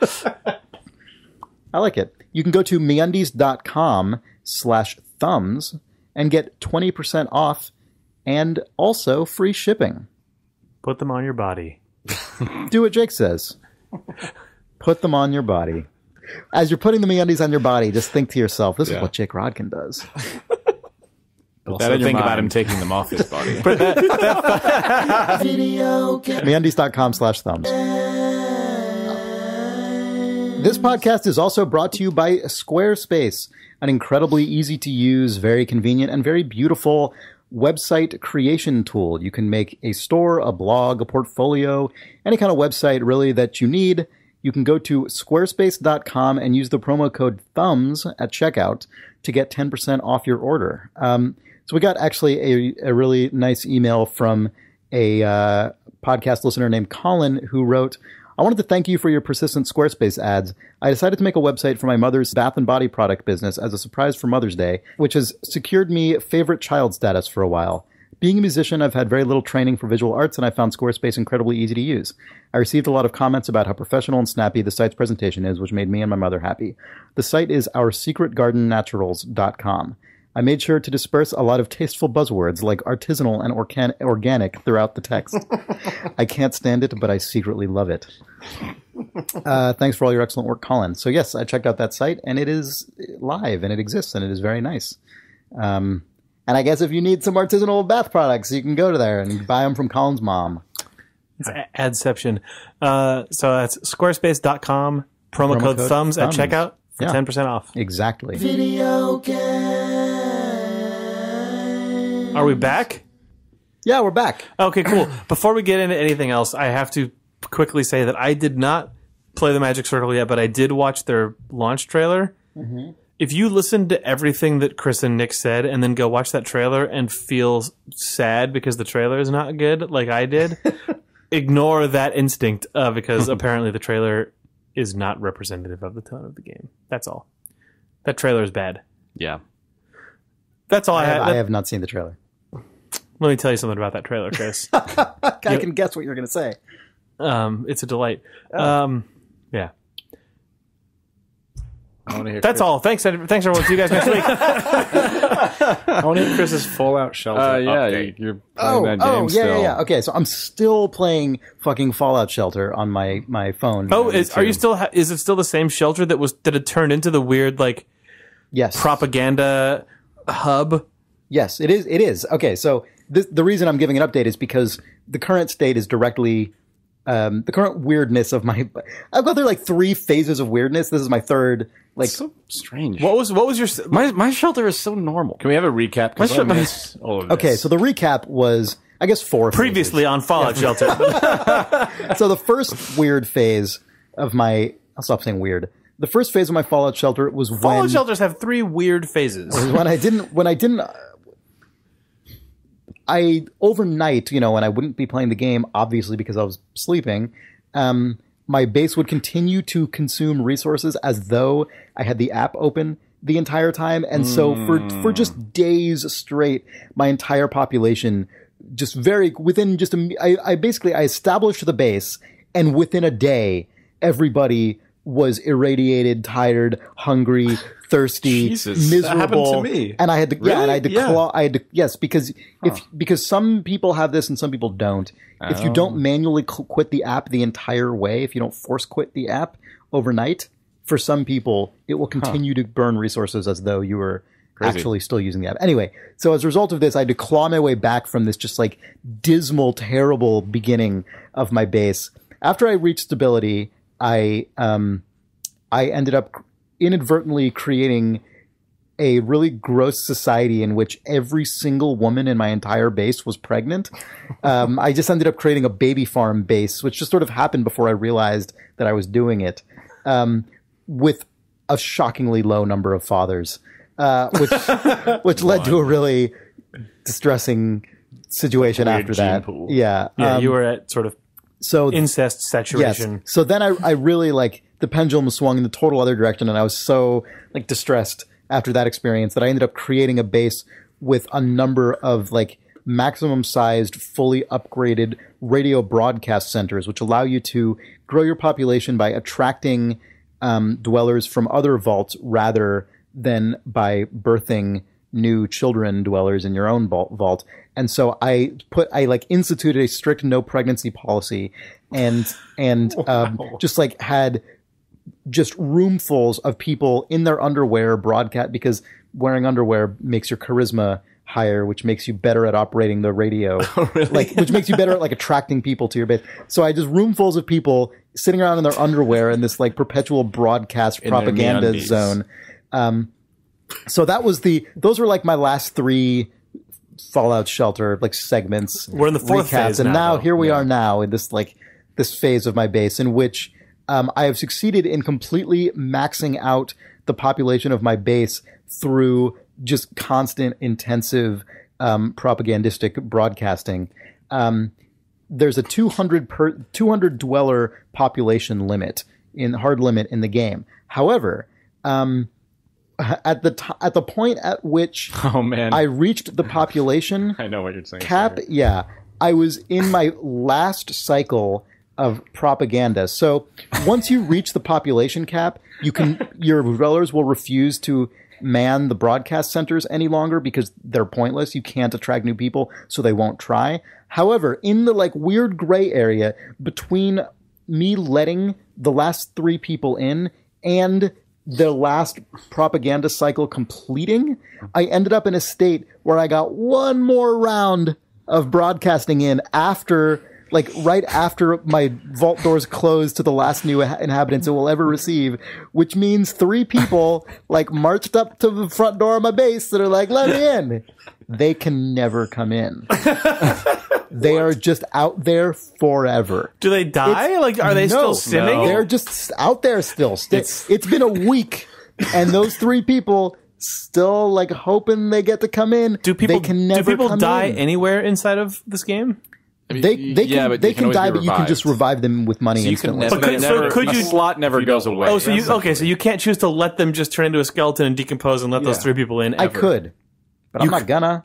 I like it. You can go to meundies.com/thumbs and get 20% off and also free shipping. Put them on your body. Do what Jake says. Put them on your body. As you're putting the MeUndies on your body, just think to yourself, this is what Jake Rodkin does. Also think about him taking them off his body. MeUndies.com/thumbs. This podcast is also brought to you by Squarespace, an incredibly easy to use, very convenient, and very beautiful website creation tool. You can make a store, a blog, a portfolio, any kind of website really that you need. You can go to squarespace.com and use the promo code THUMBS at checkout to get 10% off your order. So we got actually a really nice email from a podcast listener named Colin who wrote, I wanted to thank you for your persistent Squarespace ads. I decided to make a website for my mother's bath and body product business as a surprise for Mother's Day, which has secured me favorite child status for a while. Being a musician, I've had very little training for visual arts, and I found Squarespace incredibly easy to use. I received a lot of comments about how professional and snappy the site's presentation is, which made me and my mother happy. The site is oursecretgardennaturals.com. I made sure to disperse a lot of tasteful buzzwords like artisanal and organic throughout the text. I can't stand it, but I secretly love it. Thanks for all your excellent work, Colin. So yes, I checked out that site, and it is live, and it exists, and it is very nice. And I guess if you need some artisanal bath products, you can go to there and buy them from Colin's mom. It's adception. So that's squarespace.com, promo code thumbs at checkout for 10% off. Exactly. Video game. Are we back? Yeah, we're back. Okay, cool. Before we get into anything else, I have to quickly say that I did not play the Magic Circle yet, but I did watch their launch trailer. Mm-hmm. If you listen to everything that Chris and Nick said and then go watch that trailer and feel sad because the trailer is not good, like I did, ignore that instinct because apparently the trailer is not representative of the tone of the game. That's all. That trailer is bad. Yeah. That's all I have. I have not seen the trailer. Let me tell you something about that trailer, Chris. I can guess what you're going to say. It's a delight. Oh. Yeah. I want to hear That's all. Thanks, everyone. See you guys next week. I want to hear Chris's Fallout Shelter update. You're playing that game still. Yeah. Okay, so I'm still playing fucking Fallout Shelter on my phone. Oh, are you still? Is it still the same shelter that had turned into the weird yes propaganda hub? Yes, it is. It is. Okay, so the reason I'm giving an update is because the current state is directly the current weirdness of my. I've gone through like 3 phases of weirdness. This is my third. It's so strange. What was your my shelter is so normal. Can we have a recap? My shelter. All of this. Okay, so the recap was, I guess, 4 previously on Fallout Shelter. So the first weird phase of my. I'll stop saying weird. The first phase of my Fallout Shelter was when Fallout Shelters have 3 weird phases. When I didn't. I overnight, and I wouldn't be playing the game obviously because I was sleeping. My base would continue to consume resources as though I had the app open the entire time, and so for just days straight, my entire population just I established the base, and within a day, everybody was irradiated, tired, hungry, thirsty, miserable. That happened to me. And I had to, really? and I had to claw. I had to, yes, because because some people have this and some people don't. If you don't manually quit the app the entire way, if you don't force quit the app overnight, for some people, it will continue to burn resources as though you were actually still using the app. Anyway, so as a result of this, I had to claw my way back from this just like dismal, terrible beginning of my base. After I reached stability, I ended up inadvertently creating a really gross society in which every single woman in my entire base was pregnant. I just ended up creating a baby farm base, which just sort of happened before I realized that I was doing it, with a shockingly low number of fathers, which led to a really distressing situation after that. Pool. Yeah. Yeah, you were at sort of incest saturation. Yes. So then I really the pendulum swung in the total other direction, and I was so distressed after that experience that I ended up creating a base with a number of maximum sized, fully upgraded radio broadcast centers, which allow you to grow your population by attracting dwellers from other vaults rather than by birthing new children dwellers in your own vault. And so I instituted a strict no pregnancy policy and just had just roomfuls of people in their underwear broadcast, because wearing underwear makes your charisma higher, which makes you better at operating the radio. Oh, really? Which makes you better at attracting people to your base. So I just roomfuls of people sitting around in their underwear in this perpetual broadcast propaganda zone. So that was those were my last 3 Fallout Shelter segments. We're in the 4th phase and now though. Here we are now in this this phase of my base in which I have succeeded in completely maxing out the population of my base through just constant, intensive propagandistic broadcasting. There's a 200 dweller population limit hard limit in the game. However, at the point at which I reached the population I know what you're saying cap, I was in my last cycle of propaganda. So once you reach the population cap, your dwellers will refuse to man the broadcast centers any longer because they're pointless. You can't attract new people, so they won't try. However, in the weird gray area between me letting the last 3 people in and the last propaganda cycle completing, I ended up in a state where I got one more round of broadcasting in after right after my vault doors closed to the last new inhabitants it will ever receive, which means 3 people marched up to the front door of my base that are let me in. They can never come in. They are just out there forever. Do they die? Are they still simming? No. They're just out there still. It's been a week, and those 3 people still hoping they get to come in. Do people die in. anywhere inside of this game? They can die, but you can just revive them with money instantly. The slot never goes away. Oh, so you can't choose to let them just turn into a skeleton and decompose and let those 3 people in. Ever. I could, but I'm not gonna.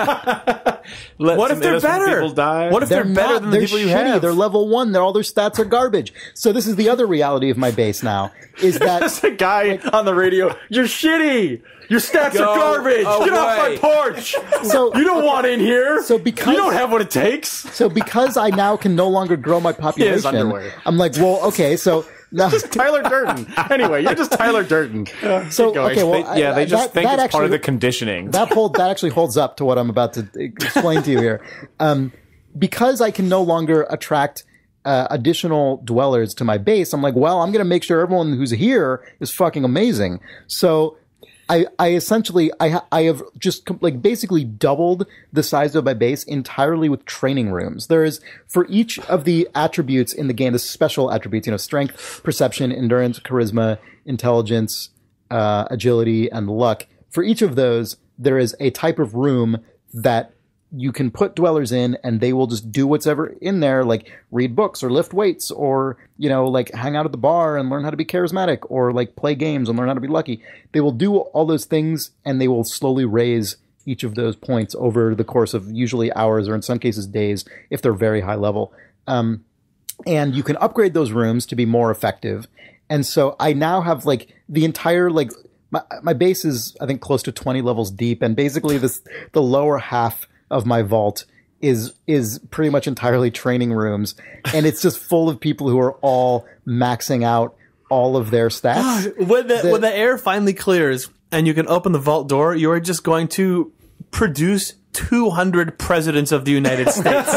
What if they're better? What if they're better than the people you have? They're level 1. All their stats are garbage. So this is the other reality of my base now. Is that there's a guy on the radio? You're shitty. Your stats are garbage. Get off my porch. So you don't want in here. So because you don't have what it takes. So because I now can no longer grow my population, I'm well, okay, so. No. Just Tyler Durden. Anyway, you're just Tyler Durden. So okay, well, they just think it's part of the conditioning. That actually holds up to what I'm about to explain to you here. Because I can no longer attract additional dwellers to my base, I'm I'm going to make sure everyone who's here is fucking amazing. So I essentially have just basically doubled the size of my base entirely with training rooms. There is, for each of the attributes in the game, the special attributes, strength, perception, endurance, charisma, intelligence, agility, and luck. For each of those, there is a type of room that you can put dwellers in, and they will just do whatever in there, read books or lift weights or, hang out at the bar and learn how to be charismatic or play games and learn how to be lucky. They will do all those things, and they will slowly raise each of those points over the course of usually hours or in some cases days if they're very high level. And you can upgrade those rooms to be more effective. And so I now have the entire my base is, I think, close to 20 levels deep, and basically the lower half of my vault is pretty much entirely training rooms, and it's just full of people who are all maxing out all of their stats. When the air finally clears and you can open the vault door, you are just going to produce 200 presidents of the United States.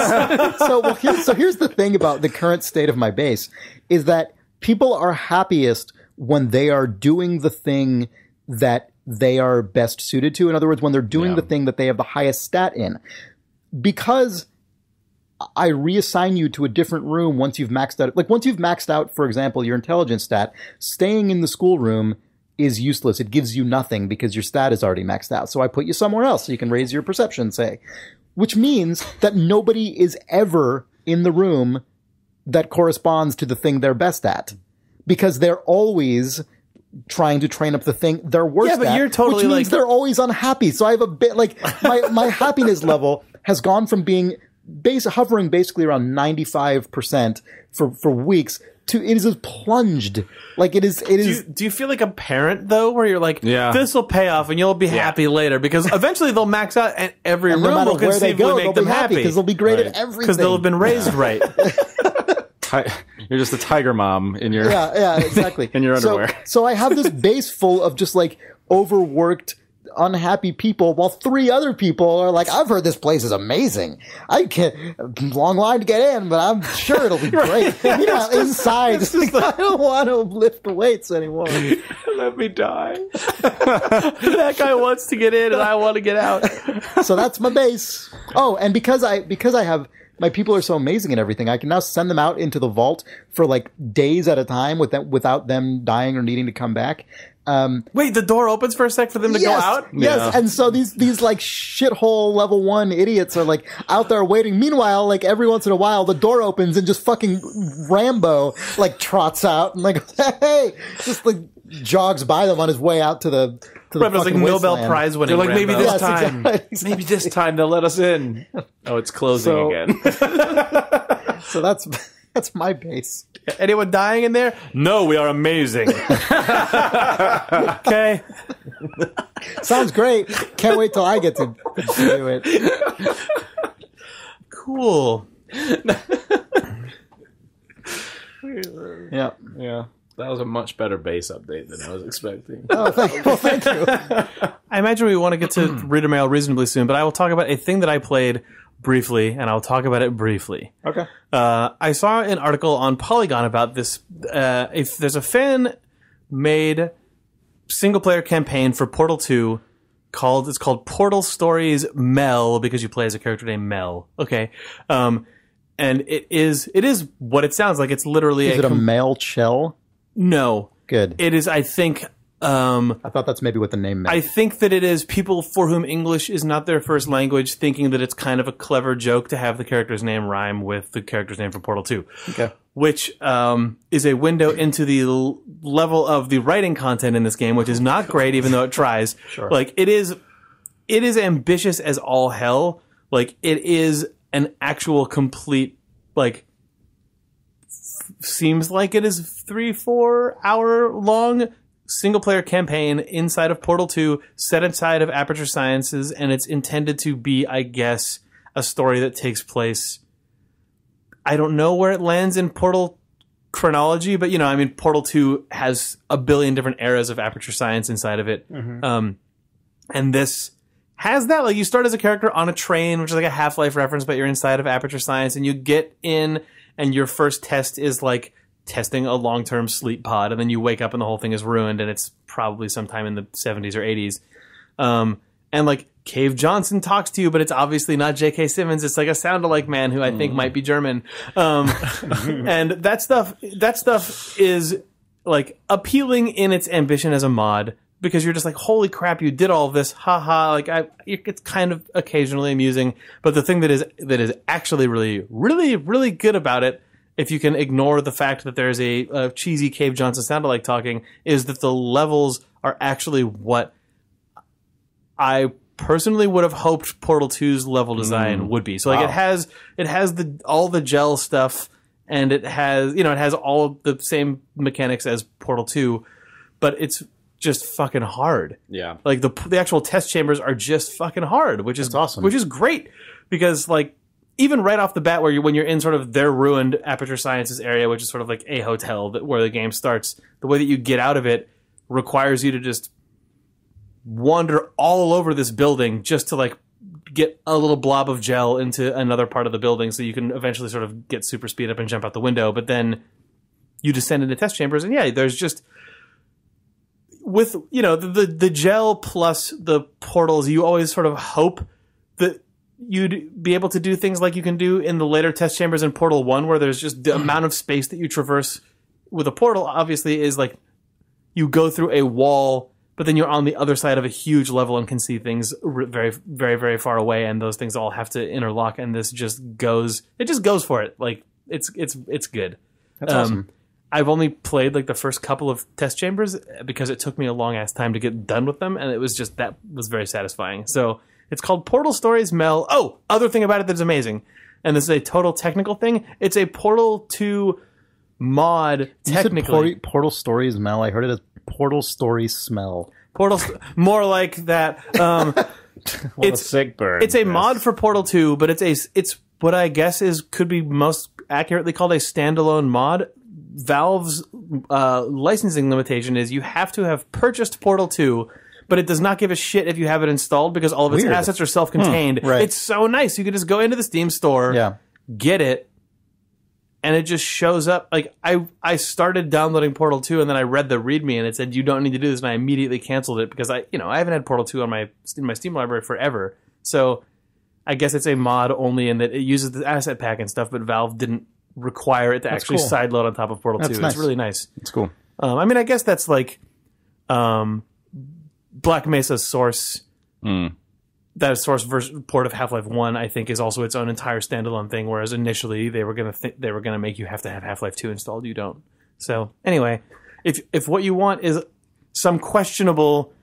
So here's the thing about the current state of my base is that people are happiest when they are doing the thing that they are best suited to. In other words, when they're doing the thing that they have the highest stat in. Because I reassign you to a different room once you've maxed out. Once you've maxed out, for example, your intelligence stat, staying in the schoolroom is useless. It gives you nothing because your stat is already maxed out. So I put you somewhere else so you can raise your perception, say. Which means that nobody is ever in the room that corresponds to the thing they're best at. Because they're always trying to train up the thing they're worst at. Yeah, but you're totally which means they're always unhappy. So I have a bit, like, my happiness level has gone from being hovering basically around 95% for weeks to it is plunged. Like it is. Do you feel like a parent though, where you're like, this will pay off and you'll be happy later because eventually they'll max out and every room will conceivably make them happy because they'll be great at everything because they'll have been raised right. You're just a tiger mom in your exactly in your underwear. So I have this base full of just like overworked, unhappy people, while 3 other people are like, I've heard this place is amazing. I can't, long line to get in, but I'm sure it'll be great. Meanwhile, inside, it's like, I don't want to lift the weights anymore. Let me die. That guy wants to get in and I want to get out. So that's my base. Oh, and because I have, my people are so amazing and everything, I can now send them out into the vault for like days at a time without them dying or needing to come back. Wait, the door opens for a sec for them to go out? Yes, and so these like shithole level 1 idiots are like out there waiting. Meanwhile, like every once in a while, the door opens and just fucking Rambo like trots out and like, hey, just like jogs by them on his way out to the Rambo's like Nobel Prize winning. They're like, Rambo. maybe this time, maybe this time they'll let us in. Oh, it's closing again. So that's my base. Anyone dying in there? No, we are amazing. Okay. Sounds great. Can't wait till I get to do it. Cool. Yeah. That was a much better base update than I was expecting. Oh, thank you. I imagine we want to get to reader mail reasonably soon, but I will talk about a thing that I played briefly, and I'll talk about it briefly. Okay. I saw an article on Polygon about this. If there's a fan-made single-player campaign for Portal 2 it's called Portal Stories Mel, because you play as a character named Mel. Okay. And it is what it sounds like. It's literally Is it a male shell? No. Good. It is, I think... I thought that's maybe what the name meant. I think that it is people for whom English is not their first language thinking that it's kind of a clever joke to have the character's name rhyme with the character's name from Portal 2. Okay. Which is a window into the level of the writing content in this game, which is not great, even though it tries. Sure. Like, it is ambitious as all hell. Like, it is an actual complete, like, seems like it is 3-4 hour long single-player campaign inside of Portal 2, set inside of Aperture Sciences, and it's intended to be, I guess, a story that takes place... I don't know where it lands in Portal chronology, but, Portal 2 has a billion different eras of Aperture Science inside of it. Mm-hmm. And this has that. Like, you start as a character on a train, which is like a Half-Life reference, but you're inside of Aperture Science, and you get in, and your first test is, like, testing a long-term sleep pod, and then you wake up and the whole thing is ruined, and it's probably sometime in the 70s or 80s. And, like, Cave Johnson talks to you, but it's obviously not J.K. Simmons. It's like a sound-alike man who I think might be German. And that stuff is, like, appealing in its ambition as a mod, because you're just like, holy crap, you did all of this, haha. Like, it's kind of occasionally amusing, but the thing that is actually really, really, really good about it, if you can ignore the fact that there's a cheesy Cave Johnson sound-alike talking, is that the levels are actually what I personally would have hoped Portal 2's level design would be. So, like, it has all the gel stuff, and it has all of the same mechanics as Portal 2, but it's just fucking hard. Yeah. Like, the actual test chambers are just fucking hard, which is awesome. Which is great, because, like, even right off the bat, when you're in sort of their ruined Aperture Sciences area, which is sort of like a hotel where the game starts, the way that you get out of it requires you to just wander all over this building just to, like, get a little blob of gel into another part of the building so you can eventually sort of get super speed up and jump out the window. But then you descend into test chambers, and yeah, there's just... with, the gel plus the portals, you always sort of hope that you'd be able to do things like you can do in the later test chambers in Portal 1, where there's just the amount of space that you traverse with a portal obviously is, like, you go through a wall, but then you're on the other side of a huge level and can see things very, very, very far away, and those things all have to interlock, and this just goes for it. Like, it's good. That's awesome. I've only played like the first couple of test chambers because it took me a long ass time to get done with them, and it was just, that was very satisfying. So it's called Portal Stories Mel. Oh, other thing about it that's amazing, and this is a total technical thing. It's a Portal 2 mod, technically. You said Portal Stories Mel. I heard it as Portal Stories Smell. More like that. It's a sick bird. It's a mod for Portal 2, but it's what I guess could be most accurately called a standalone mod. Valve's licensing limitation is you have to have purchased Portal 2, but it does not give a shit if you have it installed because all of its assets are self-contained. Right. It's so nice. You can just go into the Steam store, get it, and it just shows up. Like, I started downloading Portal 2, and then I read the README, and it said, you don't need to do this, and I immediately canceled it because I haven't had Portal 2 in my Steam library forever. So I guess it's a mod only in that it uses the asset pack and stuff, but Valve didn't require it to actually sideload on top of Portal 2. Nice. It's really nice. It's cool. I mean, I guess that's like Black Mesa's source. That source port of Half-Life 1, I think, is also its own entire standalone thing, whereas initially they were gonna make you have to have Half-Life 2 installed. You don't. So anyway, if what you want is some questionable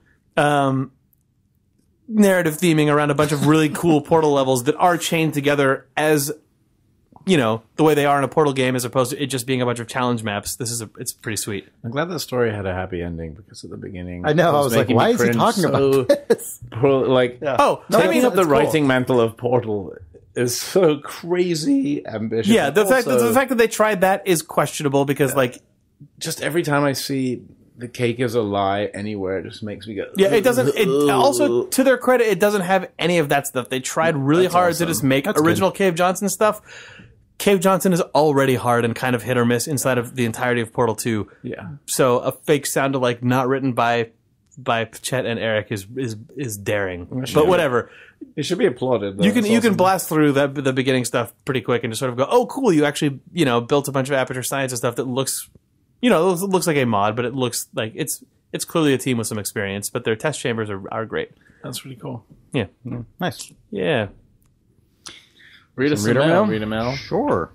narrative theming around a bunch of really cool Portal levels that are chained together as, the way they are in a Portal game, as opposed to it just being a bunch of challenge maps, it's pretty sweet. I'm glad that story had a happy ending because at the beginning, I know. I was like, why is he talking about this? Taking up the writing mantle of Portal is so crazy ambitious. Yeah, the fact that they tried that is questionable because, just every time I see the cake is a lie anywhere, it just makes me go. Yeah, it doesn't. Also, to their credit, it doesn't have any of that stuff. They tried really hard to just make original Cave Johnson stuff. Cave Johnson is already hard and kind of hit or miss inside of the entirety of Portal 2. Yeah. So a fake sound alike not written by Chet and Eric is daring. But whatever. It should be applauded. Though. You can blast through the beginning stuff pretty quick and just sort of go, oh, cool, you actually built a bunch of Aperture Science and stuff that looks looks like a mod, but it looks like it's clearly a team with some experience. But their test chambers are great. That's really cool. Yeah. Nice. Yeah. Read us Read a mail. Sure.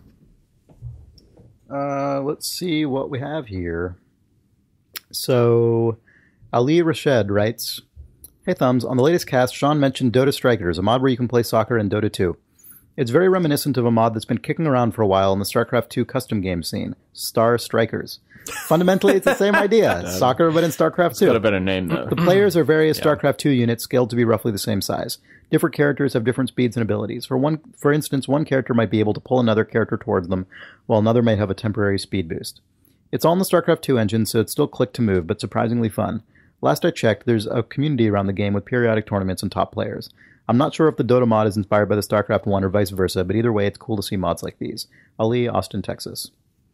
Let's see what we have here. So, Ali Rashid writes, "Hey Thumbs, on the latest cast, Sean mentioned Dota Strikers, a mod where you can play soccer in Dota 2. It's very reminiscent of a mod that's been kicking around for a while in the StarCraft 2 custom game scene, Star Strikers. Fundamentally, it's the same idea, soccer but in StarCraft 2. Got a better name, though. The players are various StarCraft 2 units scaled to be roughly the same size. Different characters have different speeds and abilities. For instance, one character might be able to pull another character towards them, while another might have a temporary speed boost. It's all in the StarCraft 2 engine, so it's still click to move, but surprisingly fun. Last I checked, there's a community around the game with periodic tournaments and top players. I'm not sure if the Dota mod is inspired by the StarCraft 1 or vice versa, but either way, it's cool to see mods like these. Ali, Austin, Texas."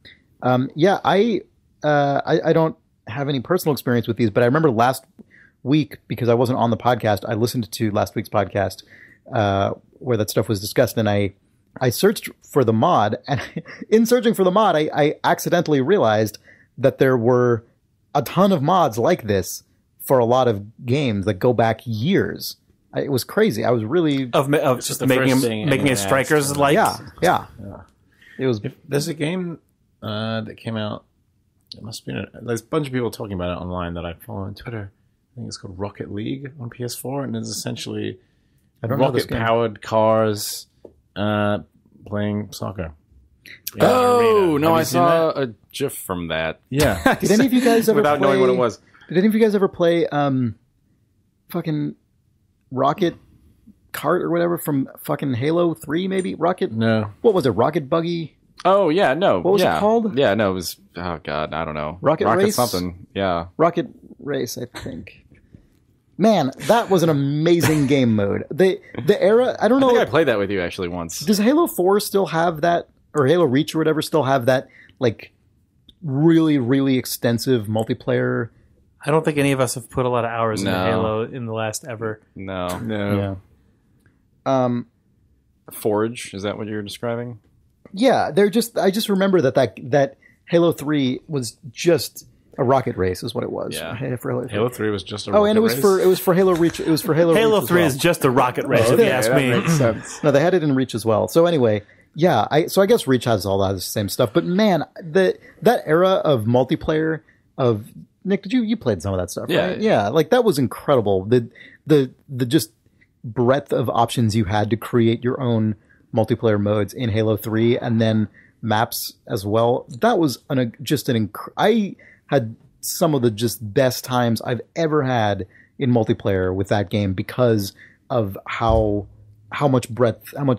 I don't have any personal experience with these, but I remember last week, because I wasn't on the podcast, I listened to last week's podcast where that stuff was discussed, and I searched for the mod, and in searching for the mod, I accidentally realized that there were a ton of mods like this for a lot of games that go back years. It was crazy. I was really of just making it strikers like yeah. It was. There's a game that came out. It must have been. There's a bunch of people talking about it online that I follow on Twitter. I think it's called Rocket League on PS4, and it's essentially rocket-powered cars playing soccer. I saw a GIF from that. Yeah. Did any of you guys ever without knowing what it was? Did any of you guys ever play fucking Rocket Kart or whatever from fucking Halo 3? Maybe Rocket. No. What was it? Rocket Buggy. Oh yeah, no. What was it called? Yeah, no, it was. Oh god, I don't know. Rocket Race? something. Yeah. Rocket Race, I think. Man, that was an amazing game mode. The era, I don't know. I think I played that with you actually once. Does Halo 4 still have that, or Halo Reach or whatever still have that, like, really, really extensive multiplayer? I don't think any of us have put a lot of hours into Halo in the last ever. No. Yeah. Forge, is that what you're describing? Yeah, I just remember that Halo 3 was just A rocket race is what it was. Yeah. Halo 3 was just a Oh, rocket and it was race? for Halo Reach. It was for Halo. Halo Reach 3 as is just a rocket race, if you ask that me. makes sense. No, they had it in Reach as well. So anyway, yeah. I guess Reach has all that same stuff. But man, that era of multiplayer of Nick, you played some of that stuff, right? Yeah, like that was incredible. The just breadth of options you had to create your own multiplayer modes in Halo 3, and then maps as well. That was I had some of the just best times I've ever had in multiplayer with that game because of how much breadth, how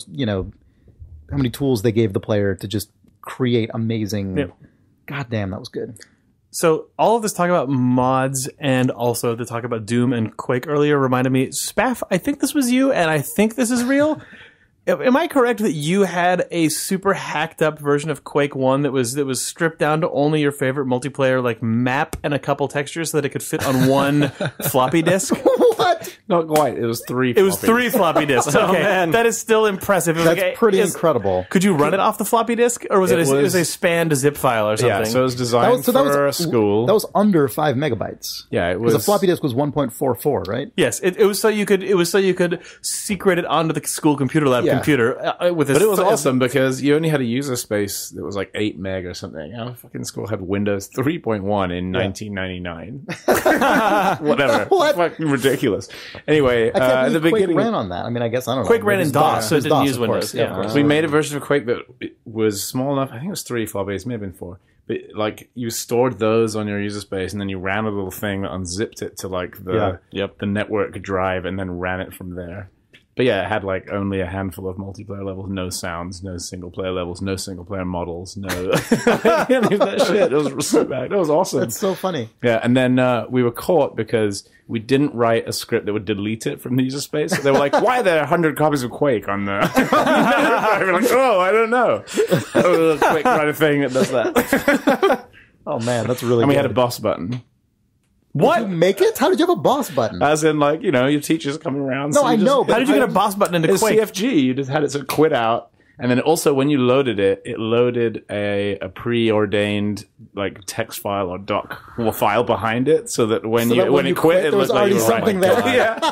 many tools they gave the player to just create amazing. Yeah. God damn, that was good. So all of this talk about mods and also the talk about Doom and Quake earlier reminded me, Spaff, I think this was you, and I think this is real. Am I correct that you had a super hacked up version of Quake 1 that was stripped down to only your favorite multiplayer like map and a couple textures so that it could fit on one floppy disk? What? Not quite. It was 3 It was 3 floppy disks. Okay, that is still impressive. It was That's pretty incredible. Could you run it off the floppy disk, or was it was a spanned zip file or something? Yeah, so it was designed for a school. That was under 5 megabytes. Yeah, it Because was. a floppy disk was 1.44, right? Yes, it was so you could secret it onto the school computer lab computer with a. But it was awesome because you only had a user space that was like 8 meg or something. Our fucking school had Windows 3.1 in 1999. Whatever. What? Fucking ridiculous. Anyway, I can't at the believe Quake beginning, ran on that. I mean, I guess I don't know. Quake ran in DOS, so it didn't use of Windows. course. Yeah, of course. we made a version of Quake that was small enough. I think it was 3 floppies, may have been 4. But like you stored those on your user space, and then you ran a little thing that unzipped it to like the network drive, and then ran it from there. But yeah, it had like only a handful of multiplayer levels, no sounds, no single player levels, no single player models, no any of that shit. It was so bad. It was awesome. That's so funny. Yeah, and then we were caught because we didn't write a script that would delete it from the user space. So they were like, "Why are there 100 copies of Quake on the?" We're like, "Oh, I don't know." Oh, Quake write a thing that does that. Oh man, that's really. And we good. had a boss button. What? Did you make it? How did you have a boss button? As in, like, your teacher's coming around. No, I know, but How did you get a boss button into It's Quake? CFG. You just had it to quit out. And then also, when you loaded it, it loaded a preordained like text file or doc file behind it, so that when you quit, it there was looked like already you were something right. there. Yeah,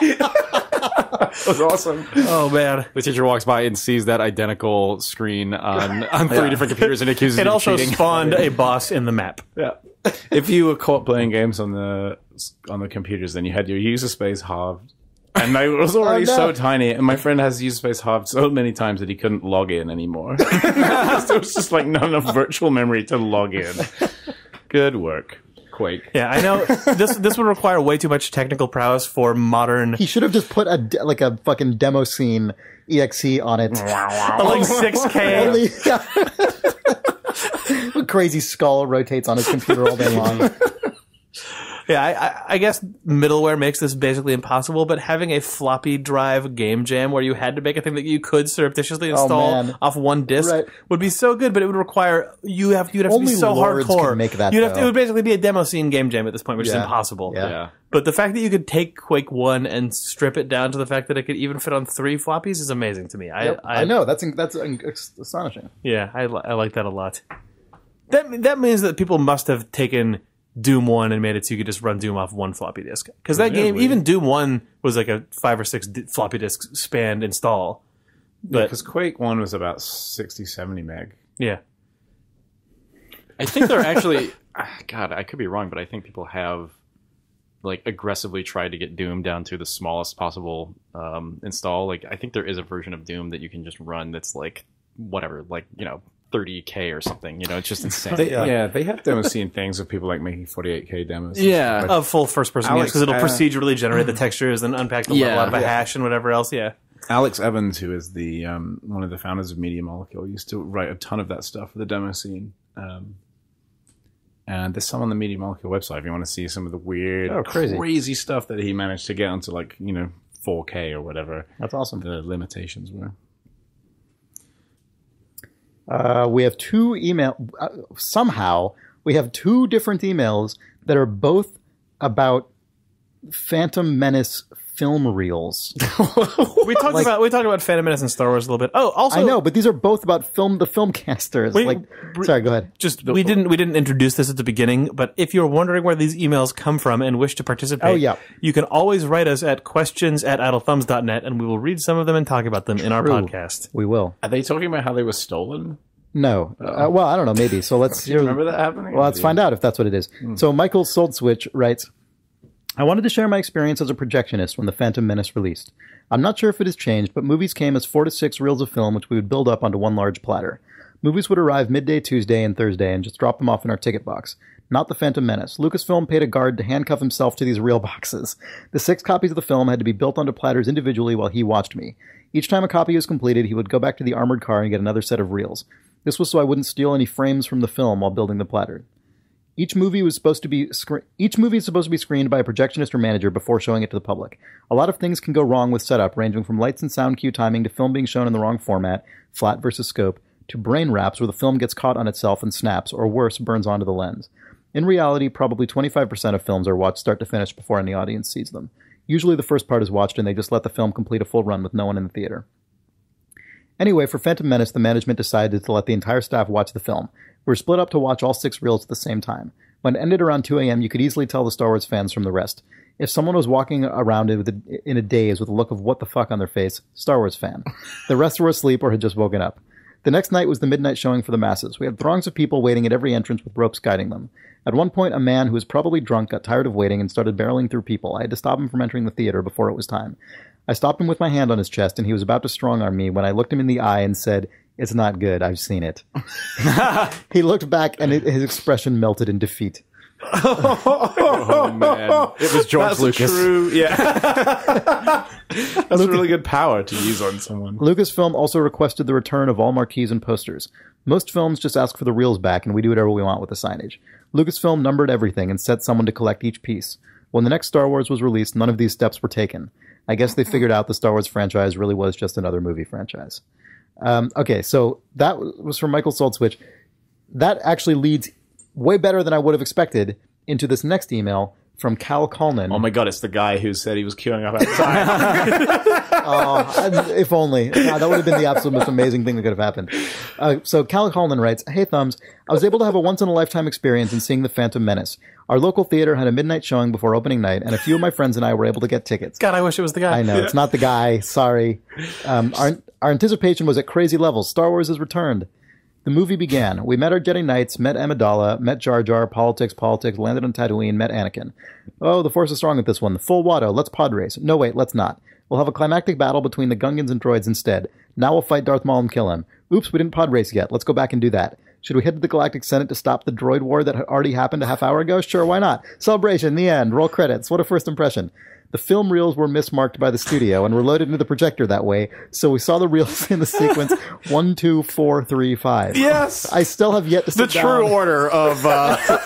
it was awesome. Oh man! The teacher walks by and sees that identical screen on 3 different computers and accuses It you of also cheating. spawned a boss in the map. Yeah, if you were caught playing games on the computers, then you had your user space halved. And it was already so tiny, and my friend has user space halved so many times that he couldn't log in anymore. There was just like not enough virtual memory to log in. Good work, Quake. Yeah, I know this would require way too much technical prowess for modern. He should have just put a fucking demo scene exe on it. Like 6K. A crazy skull rotates on his computer all day long. Yeah, I guess middleware makes this basically impossible, but having a floppy drive game jam where you had to make a thing that you could surreptitiously install off one disk would be so good, but it would require you'd have to Only be so lords hardcore. can make that, It would basically be a demo scene game jam at this point, which is impossible. Yeah. But the fact that you could take Quake 1 and strip it down to the fact that it could even fit on 3 floppies is amazing to me. I know that's astonishing. Yeah, I like that a lot. That means that people must have taken Doom 1 and made it so you could just run Doom off one floppy disk. Because that game, even Doom 1 was like a 5 or 6 floppy disk spanned install. Because Quake 1 was about 60, 70 meg. Yeah. I think they're actually... God, I could be wrong, but I think people have like aggressively tried to get Doom down to the smallest possible install. Like, I think there is a version of Doom that you can just run that's like, whatever, like, 30K or something. It's just insane. They have demo scene things of people like making 48K demos. Yeah. Of full first-person games, because it'll procedurally generate the textures and unpack the level out of a hash and whatever else, Alex Evans, who is the one of the founders of Media Molecule, used to write a ton of that stuff for the demo scene. And there's some on the Media Molecule website if you want to see some of the weird, crazy stuff that he managed to get onto, like, 4K or whatever. That's awesome. The limitations were. We have 2 email. Somehow we have 2 different emails that are both about Phantom Menace film reels. We talked about Phantom Menace and Star Wars a little bit. Oh, also I know, but these are both about the filmcasters. Sorry, go ahead. We didn't introduce this at the beginning, but if you're wondering where these emails come from and wish to participate, you can always write us at questions@idlethumbs.net, and we will read some of them and talk about them in our podcast. We will. Are they talking about how they were stolen? No. Well, I don't know. Maybe. So let's remember that happening. Well, let's find out if that's what it is. So Michael Soldswitch writes, I wanted to share my experience as a projectionist when The Phantom Menace released. I'm not sure if it has changed, but movies came as 4 to 6 reels of film, which we would build up onto one large platter. Movies would arrive midday Tuesday and Thursday and just drop them off in our ticket box. Not The Phantom Menace. Lucasfilm paid a guard to handcuff himself to these reel boxes. The 6 copies of the film had to be built onto platters individually while he watched me. Each time a copy was completed, he would go back to the armored car and get another set of reels. This was so I wouldn't steal any frames from the film while building the platter. Each movie is supposed to be screened by a projectionist or manager before showing it to the public. A lot of things can go wrong with setup, ranging from lights and sound cue timing to film being shown in the wrong format, flat versus scope, to brain wraps where the film gets caught on itself and snaps, or worse, burns onto the lens. In reality, probably 25% of films are watched start to finish before any audience sees them. Usually the first part is watched and they just let the film complete a full run with no one in the theater. Anyway, for Phantom Menace, the management decided to let the entire staff watch the film. We were split up to watch all 6 reels at the same time. When it ended around 2 a.m., you could easily tell the Star Wars fans from the rest. If someone was walking around in a daze with a look of what the fuck on their face, Star Wars fan. The rest were asleep or had just woken up. The next night was the midnight showing for the masses. We had throngs of people waiting at every entrance with ropes guiding them. At one point, a man who was probably drunk got tired of waiting and started barreling through people. I had to stop him from entering the theater before it was time. I stopped him with my hand on his chest, and he was about to strong-arm me when I looked him in the eye and said, "It's not good. I've seen it." He looked back, and his expression melted in defeat. Oh, man. It was George Lucas. True, yeah. That's really good power to use on someone. Lucasfilm also requested the return of all marquees and posters. Most films just ask for the reels back, and we do whatever we want with the signage. Lucasfilm numbered everything and set someone to collect each piece. When the next Star Wars was released, none of these steps were taken. I guess they figured out the Star Wars franchise really was just another movie franchise. Okay, so that was from Michael Soldswitch. That actually leads way better than I would have expected into this next email from Cal Coleman. Oh my god, it's the guy who said he was queuing up outside. If only. God, that would have been the absolute most amazing thing that could have happened. So Cal Coleman writes, Hey Thumbs, I was able to have a once-in-a-lifetime experience in seeing The Phantom Menace. Our local theater had a midnight showing before opening night, and a few of my friends and I were able to get tickets. God, I wish it was the guy. I know, it's not the guy. Sorry. Our anticipation was at crazy levels. Star Wars has returned. The movie began. We met our Jedi Knights, met Amidala, met Jar Jar, politics, landed on Tatooine, met Anakin. Oh, the Force is strong with this one. The full Watto. Let's pod race. No, wait, let's not. We'll have a climactic battle between the Gungans and droids instead. Now we'll fight Darth Maul and kill him. Oops, we didn't pod race yet. Let's go back and do that. Should we head to the Galactic Senate to stop the droid war that had already happened a half hour ago? Sure, why not? Celebration, the end. Roll credits. What a first impression. The film reels were mismarked by the studio and were loaded into the projector that way, so we saw the reels in the sequence 1, 2, 4, 3, 5. Yes! I still have yet to sit down. The true order of... when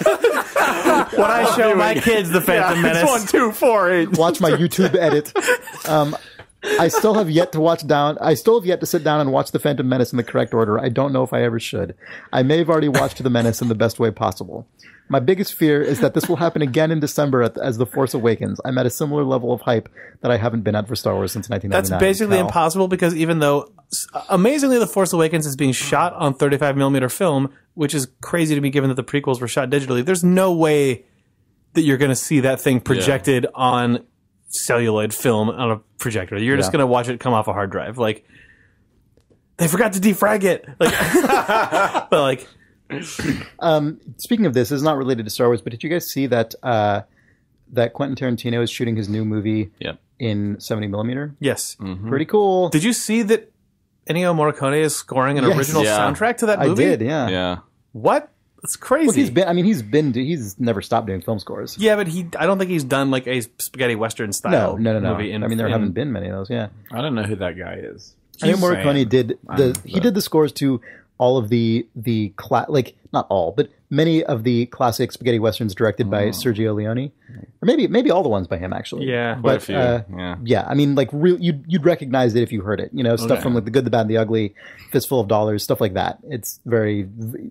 I show my kids The Phantom Menace. 1, 2, 4, 8. Watch my YouTube edit. I still have yet to sit down and watch The Phantom Menace in the correct order. I don't know if I ever should. I may have already watched The Menace in the best way possible. My biggest fear is that this will happen again in December as The Force Awakens. I'm at a similar level of hype that I haven't been at for Star Wars since 1999. That's basically impossible because even though, amazingly, The Force Awakens is being shot on 35mm film, which is crazy to me given that the prequels were shot digitally, there's no way that you're going to see that thing projected on celluloid film on a projector. You're just going to watch it come off a hard drive. Like, they forgot to defrag it. Like, but like... Speaking of this is not related to Star Wars, but did you guys see that that Quentin Tarantino is shooting his new movie in 70mm? Yes. Mm-hmm. Pretty cool. Did you see that Ennio Morricone is scoring an original soundtrack to that movie? I did, yeah. What? That's crazy. Well, he's never stopped doing film scores. Yeah, but I don't think he's done like a spaghetti western style movie. There haven't been many of those, yeah. I don't know who that guy is. Ennio Morricone did the scores to all of the not all, but many of the classic spaghetti westerns directed by Sergio Leone, or maybe all the ones by him actually. Yeah, quite a few. Yeah. I mean, like you'd recognize it if you heard it. You know, stuff from like The Good, the Bad, and the Ugly, Fistful of Dollars, stuff like that. It's very.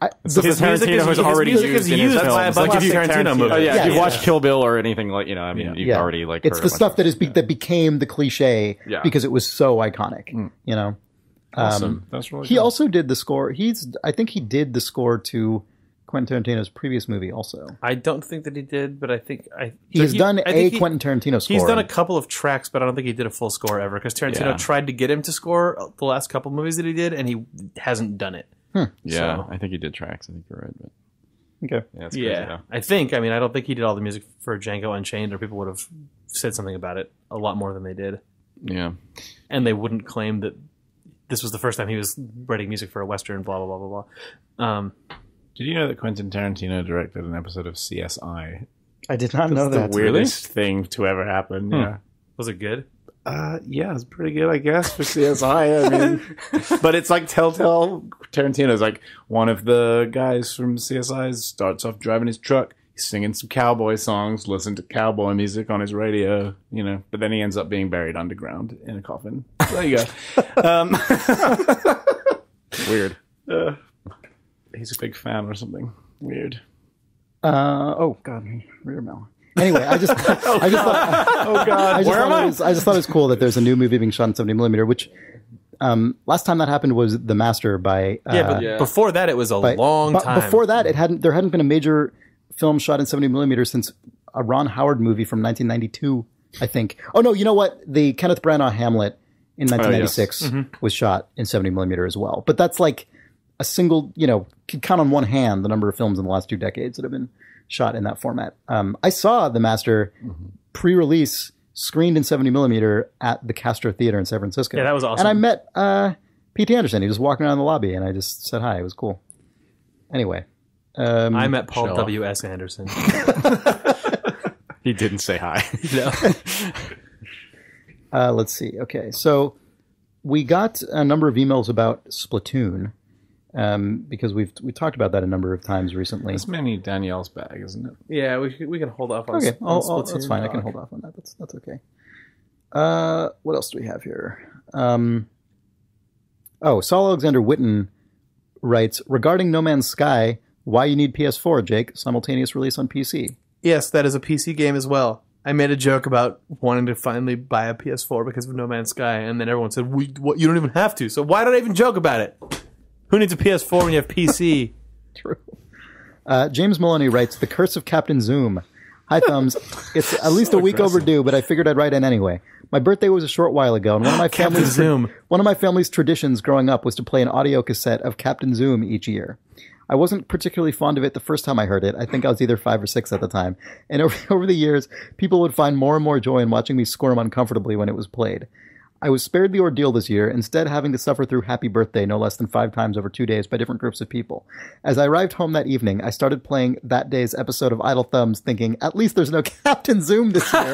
His Tarantino has already music is used in his used by a films. bunch Like of if you Tarantino movies. Oh yeah, Yeah, if you yeah. watch Kill Bill or anything like I mean, you've already like. It's heard the a bunch stuff of that that became the cliche Yeah. because it was so iconic. You know. Awesome. That's really He cool. also did the score. I think he did the score to Quentin Tarantino's previous movie also. I don't think that he did, but I think He's done I a think Quentin Tarantino score. He's done a couple of tracks, but I don't think he did a full score ever because Tarantino tried to get him to score the last couple movies that he did, and he hasn't done it. Yeah, So- I think he did tracks. I think you're right. But Okay. yeah, it's crazy, Yeah, though. I think. I mean, I don't think he did all the music for Django Unchained, or people would have said something about it a lot more than they did, Yeah. and they wouldn't claim that this was the first time he was writing music for a Western. Blah blah blah blah blah. Did you know that Quentin Tarantino directed an episode of CSI? I did not know The weirdest thing to ever happen. Yeah. Was it good? Yeah, it's pretty good, I guess, for CSI. I mean, but it's like Telltale. Tarantino's like one of the guys from CSI starts off driving his truck. He's singing some cowboy songs, listening to cowboy music on his radio, but then he ends up being buried underground in a coffin. So there you go. Weird. He's a big fan or something. Weird. Oh God, reader mail. Anyway, I just thought, Oh God, I just thought it was cool that there's a new movie being shot in 70mm, which last time that happened was The Master by But before that, it was a long time. Before that, there hadn't been a major film shot in 70mm since a Ron Howard movie from 1992, I think. Oh no, you know what? The Kenneth Branagh Hamlet in 1996 was shot in 70mm as well. But that's like a single, could count on one hand the number of films in the last 2 decades that have been shot in that format. I saw The Master pre-release screened in 70mm at the Castro Theater in San Francisco. Yeah, that was awesome. And I met P.T. Anderson. He was walking around the lobby, and I just said hi. It was cool. Anyway. I met Paul W.S. Anderson. He didn't say hi. Let's see. Okay, so we got a number of emails about Splatoon because we talked about that a number of times recently. It's mainly Danielle's bag, isn't it? Yeah, we can hold off on. Okay, on that's Splatoon fine. I talk. can hold off on that. That's okay. What else do we have here? Saul Alexander Witten writes regarding No Man's Sky. Why you need PS4, Jake? Simultaneous release on PC. Yes, that is a PC game as well. I made a joke about wanting to finally buy a PS4 because of No Man's Sky, and then everyone said, "What? You don't even have to." So why did I even joke about it? Who needs a PS4 when you have PC? True. James Maloney writes, The Curse of Captain Zoom. Hi, Thumbs. It's at least a week overdue, but I figured I'd write in anyway. My birthday was a short while ago, and one of my family's traditions growing up was to play an audio cassette of Captain Zoom each year. I wasn't particularly fond of it the first time I heard it. I think I was either 5 or 6 at the time. And over the years, people would find more and more joy in watching me squirm uncomfortably when it was played. I was spared the ordeal this year, instead having to suffer through Happy Birthday no less than 5 times over 2 days by different groups of people. As I arrived home that evening, I started playing that day's episode of Idle Thumbs, thinking, at least there's no Captain Zoom this year.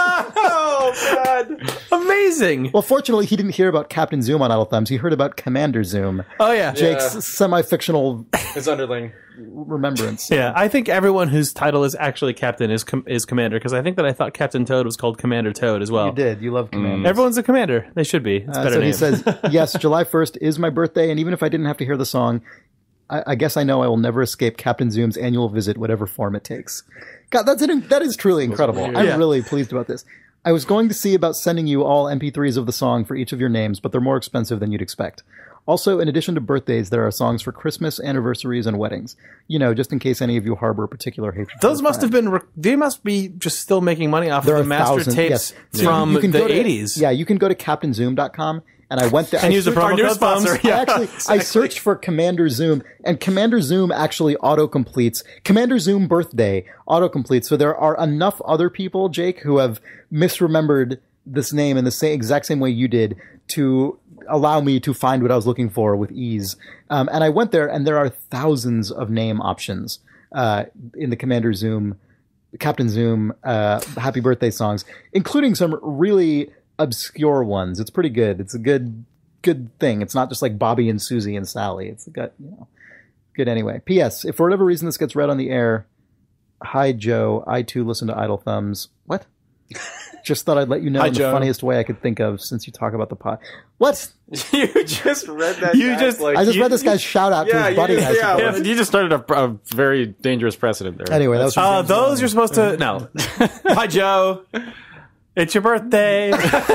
Oh, God. Amazing. Well, fortunately, he didn't hear about Captain Zoom on Idle Thumbs. He heard about Commander Zoom. Oh, yeah. Jake's semi-fictional His underling. remembrance. Yeah, I think everyone whose title is actually Captain is Commander, because I think that I thought Captain Toad was called Commander Toad as well. You did. You love Commander. Everyone's a commander. They should be. It's a better So name. he says, yes, July 1st is my birthday, and even if I didn't have to hear the song, I guess I know I will never escape Captain Zoom's annual visit, whatever form it takes. God, that is truly incredible. I'm really pleased about this. I was going to see about sending you all MP3s of the song for each of your names, but they're more expensive than you'd expect. Also, in addition to birthdays, there are songs for Christmas, anniversaries, and weddings. Just in case any of you harbor a particular hatred. Those must have been. They must be just still making money off of the master thousands, tapes yes. from You can the go to- 80s. Yeah, you can go to CaptainZoom.com, and I went there. And use the promo code Thumbs. I searched for Commander Zoom, and Commander Zoom actually auto-completes. Commander Zoom birthday auto-completes. So there are enough other people, Jake, who have misremembered this name in the exact same way you did to allow me to find what I was looking for with ease. And I went there, and there are thousands of name options in the Commander Zoom, Captain Zoom, Happy Birthday songs, including some really obscure ones. It's pretty good. It's a good thing. It's not just like Bobby and Susie and Sally. It's good anyway. P.S. If for whatever reason this gets read on the air, hi Joe, I too listen to Idle Thumbs. What? Just thought I'd let you know Hi, in the Joe. funniest way I could think of since you talk about the pod. What? You just read that. You just- I just read this guy's shout out to his buddy. I suppose. You just started a very dangerous precedent there. Anyway, that was from Those you're supposed to... No. Hi, Joe. It's your birthday.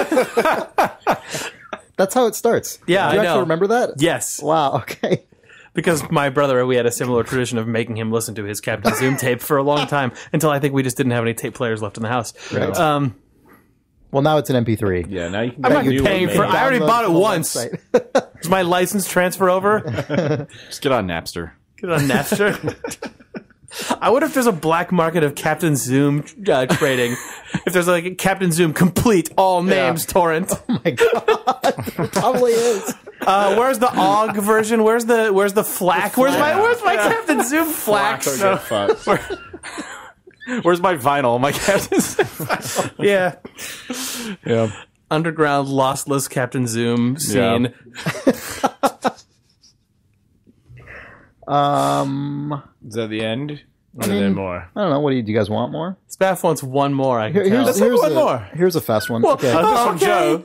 That's how it starts. Yeah, Do you I actually know. remember that? Yes. Wow, okay. Because my brother, we had a similar tradition of making him listen to his Captain Zoom tape for a long time until I think we just didn't have any tape players left in the house. Right. Well, now it's an MP3. Yeah, now you can I'm get not a new paying one for... made. I already Download bought it from the once. website. Does my license transfer over? Just get on Napster. Get it on Napster. I wonder if there's a black market of Captain Zoom trading. If there's like a Captain Zoom complete all names torrent. Oh my god. It probably is. Where's the OGG version? Where's the FLAC? Where's my Captain Zoom FLAC? So get fucked. Where's my vinyl? My Captain. Yeah. Yeah. Underground lossless Captain Zoom scene. Is that the end? Or is there more? I don't know. What do you guys want more? Spaff wants one more. I can tell. Here's a fast one. Okay. From Joe.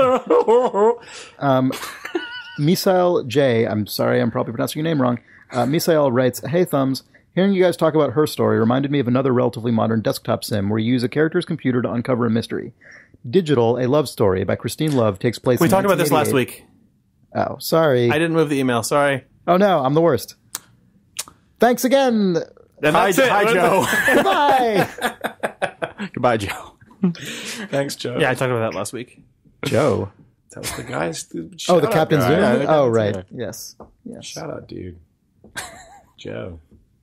Misael J. I'm sorry, I'm probably pronouncing your name wrong. Misael writes, "Hey Thumbs, hearing you guys talk about Her Story reminded me of another relatively modern desktop sim where you use a character's computer to uncover a mystery. Digital, A Love Story by Christine Love takes place. We in talked about this last 1988. week. Oh, sorry. I didn't move the email. Sorry. Oh no, I'm the worst. Thanks again. And Hi, Joe. Goodbye. Goodbye, Joe. Thanks, Joe. Yeah, I talked about that last week. Joe. That was the guy's. Oh, the Captain Zoom? Yeah, the Oh, Captain right. Zoom. Yes. Yes. Shout out, dude. Joe.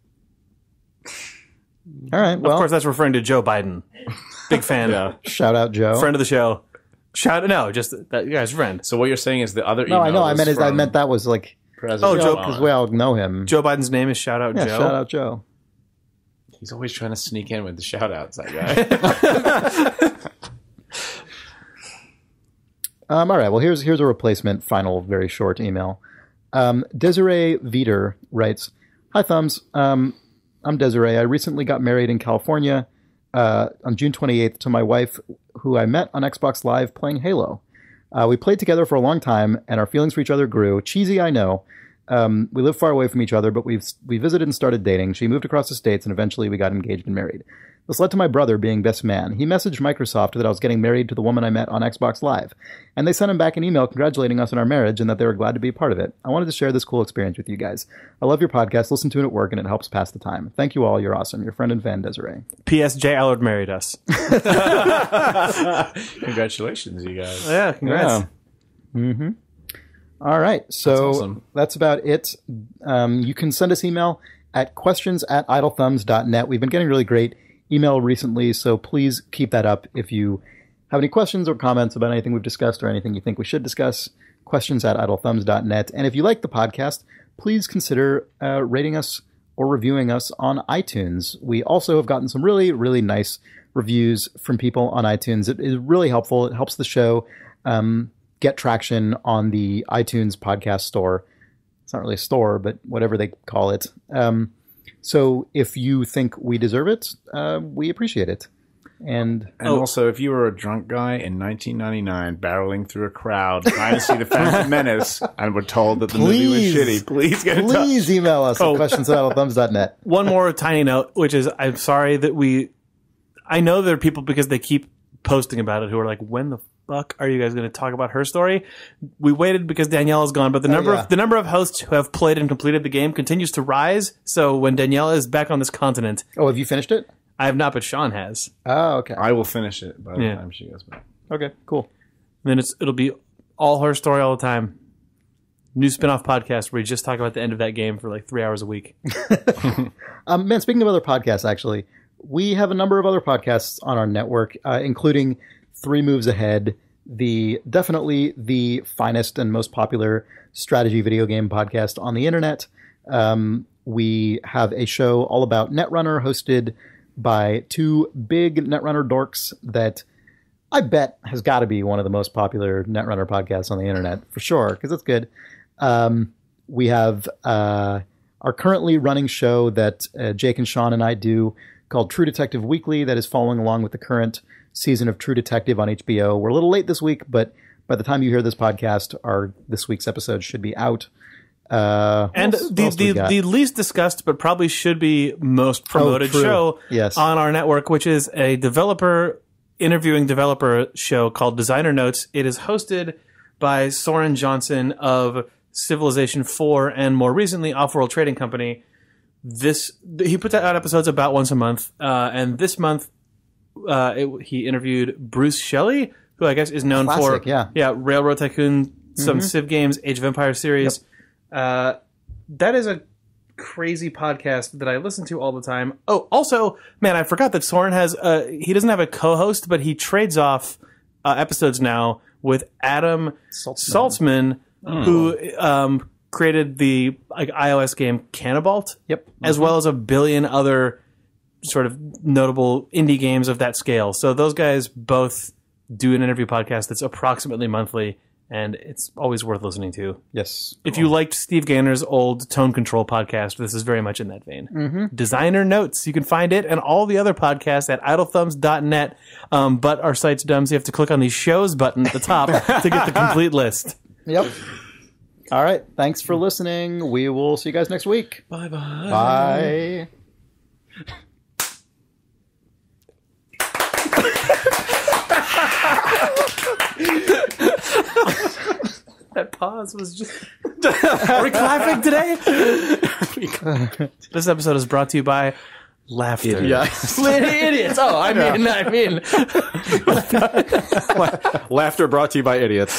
All right. Of Well, course, that's referring to Joe Biden. Big fan. shout out Joe. Friend of the show. Just that you guys friend. So what you're saying is the other No, I know. I email is meant from that was like President Joe- because Obama. we all know him. Joe Biden's name is Shout Out Yeah, Joe. shout out Joe. He's always trying to sneak in with the shout outs, that guy. All right. Well, here's a replacement. Final, very short email. Desiree Veeder writes, "Hi Thumbs. I'm Desiree. I recently got married in California on June 28th to my wife, who I met on Xbox Live playing Halo. We played together for a long time, and our feelings for each other grew. Cheesy, I know. We live far away from each other, but we visited and started dating. She moved across the states, and eventually we got engaged and married. This led to my brother being best man. He messaged Microsoft that I was getting married to the woman I met on Xbox Live, and they sent him back an email congratulating us on our marriage and that they were glad to be a part of it. I wanted to share this cool experience with you guys. I love your podcast, listen to it at work, and it helps pass the time. Thank you all. You're awesome. Your friend and fan, Desiree." P.S. J. Allard married us. Congratulations, you guys. Yeah, congrats. Yeah. All right, so awesome. that's about it. You can send us email at questions@idlethumbs.net. We've been getting really great email recently, so please keep that up. If you have any questions or comments about anything we've discussed or anything you think we should discuss, questions@idlethumbs.net. And if you like the podcast, please consider rating us or reviewing us on iTunes. We also have gotten some really, really nice reviews from people on iTunes. It is really helpful. It helps the show get traction on the iTunes podcast store. It's not really a store, but whatever they call it. So if you think we deserve it, we appreciate it. And Also, if you were a drunk guy in 1999 barreling through a crowd trying to see The Phantom Menace and were told that the movie was shitty, please get in touch. please email us at questions@idlethumbs.net. One more tiny note, which is I'm sorry that I know there are people because they keep posting about it who are like, when the fuck are you guys going to talk about Her Story? We waited because Danielle is gone, but the number of hosts who have played and completed the game continues to rise. So when Danielle is back on this continent, Oh, have you finished it? I have not, but Sean has. Oh, okay. I will finish it by the Yeah. time she goes back. Okay, cool. And then it'll be all Her Story all the time. New spin-off podcast where we just talk about the end of that game for like 3 hours a week. Man, speaking of other podcasts, actually, we have a number of other podcasts on our network, including 3 Moves Ahead, definitely the finest and most popular strategy video game podcast on the internet. We have a show all about Netrunner hosted by 2 big Netrunner dorks that I bet has got to be one of the most popular Netrunner podcasts on the internet, for sure, because it's good. We have our currently running show that Jake and Sean and I do called True Detective Weekly that is following along with the current season of True Detective on HBO. We're a little late this week, but by the time you hear this podcast, this week's episode should be out. And the least discussed, but probably should be most promoted show on our network, which is a interviewing developer show called Designer Notes. It is hosted by Soren Johnson of Civilization 4 and more recently Offworld Trading Company. He puts out episodes about once a month, and this month he interviewed Bruce Shelley, who I guess is known for Railroad Tycoon, some Civ games, Age of Empires series. Yep. That is a crazy podcast that I listen to all the time. Oh, also, man, I forgot that Soren has he doesn't have a co-host, but he trades off episodes now with Adam Saltzman, who created the iOS game Cannibalt, as well as a billion other sort of notable indie games of that scale. So those guys both do an interview podcast that's approximately monthly, and it's always worth listening to. Yes. If you liked Steve Gainer's old Tone Control podcast, this is very much in that vein. Designer Notes. You can find it and all the other podcasts at idlethumbs.net. But our site's dumb, so you have to click on the shows button at the top to get the complete list. Yep. All right. Thanks for listening. We will see you guys next week. Bye-bye. Bye. That pause was just... Are we clapping today? This episode is brought to you by laughter. Idiots. Oh, I mean. Laughter brought to you by idiots.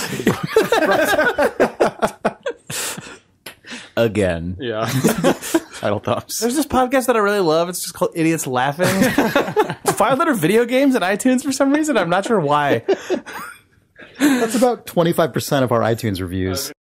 Again. Yeah. Idle thumbs. There's this podcast that I really love. It's just called Idiots Laughing. 5-letter video games at iTunes for some reason. I'm not sure why. That's about 25% of our iTunes reviews.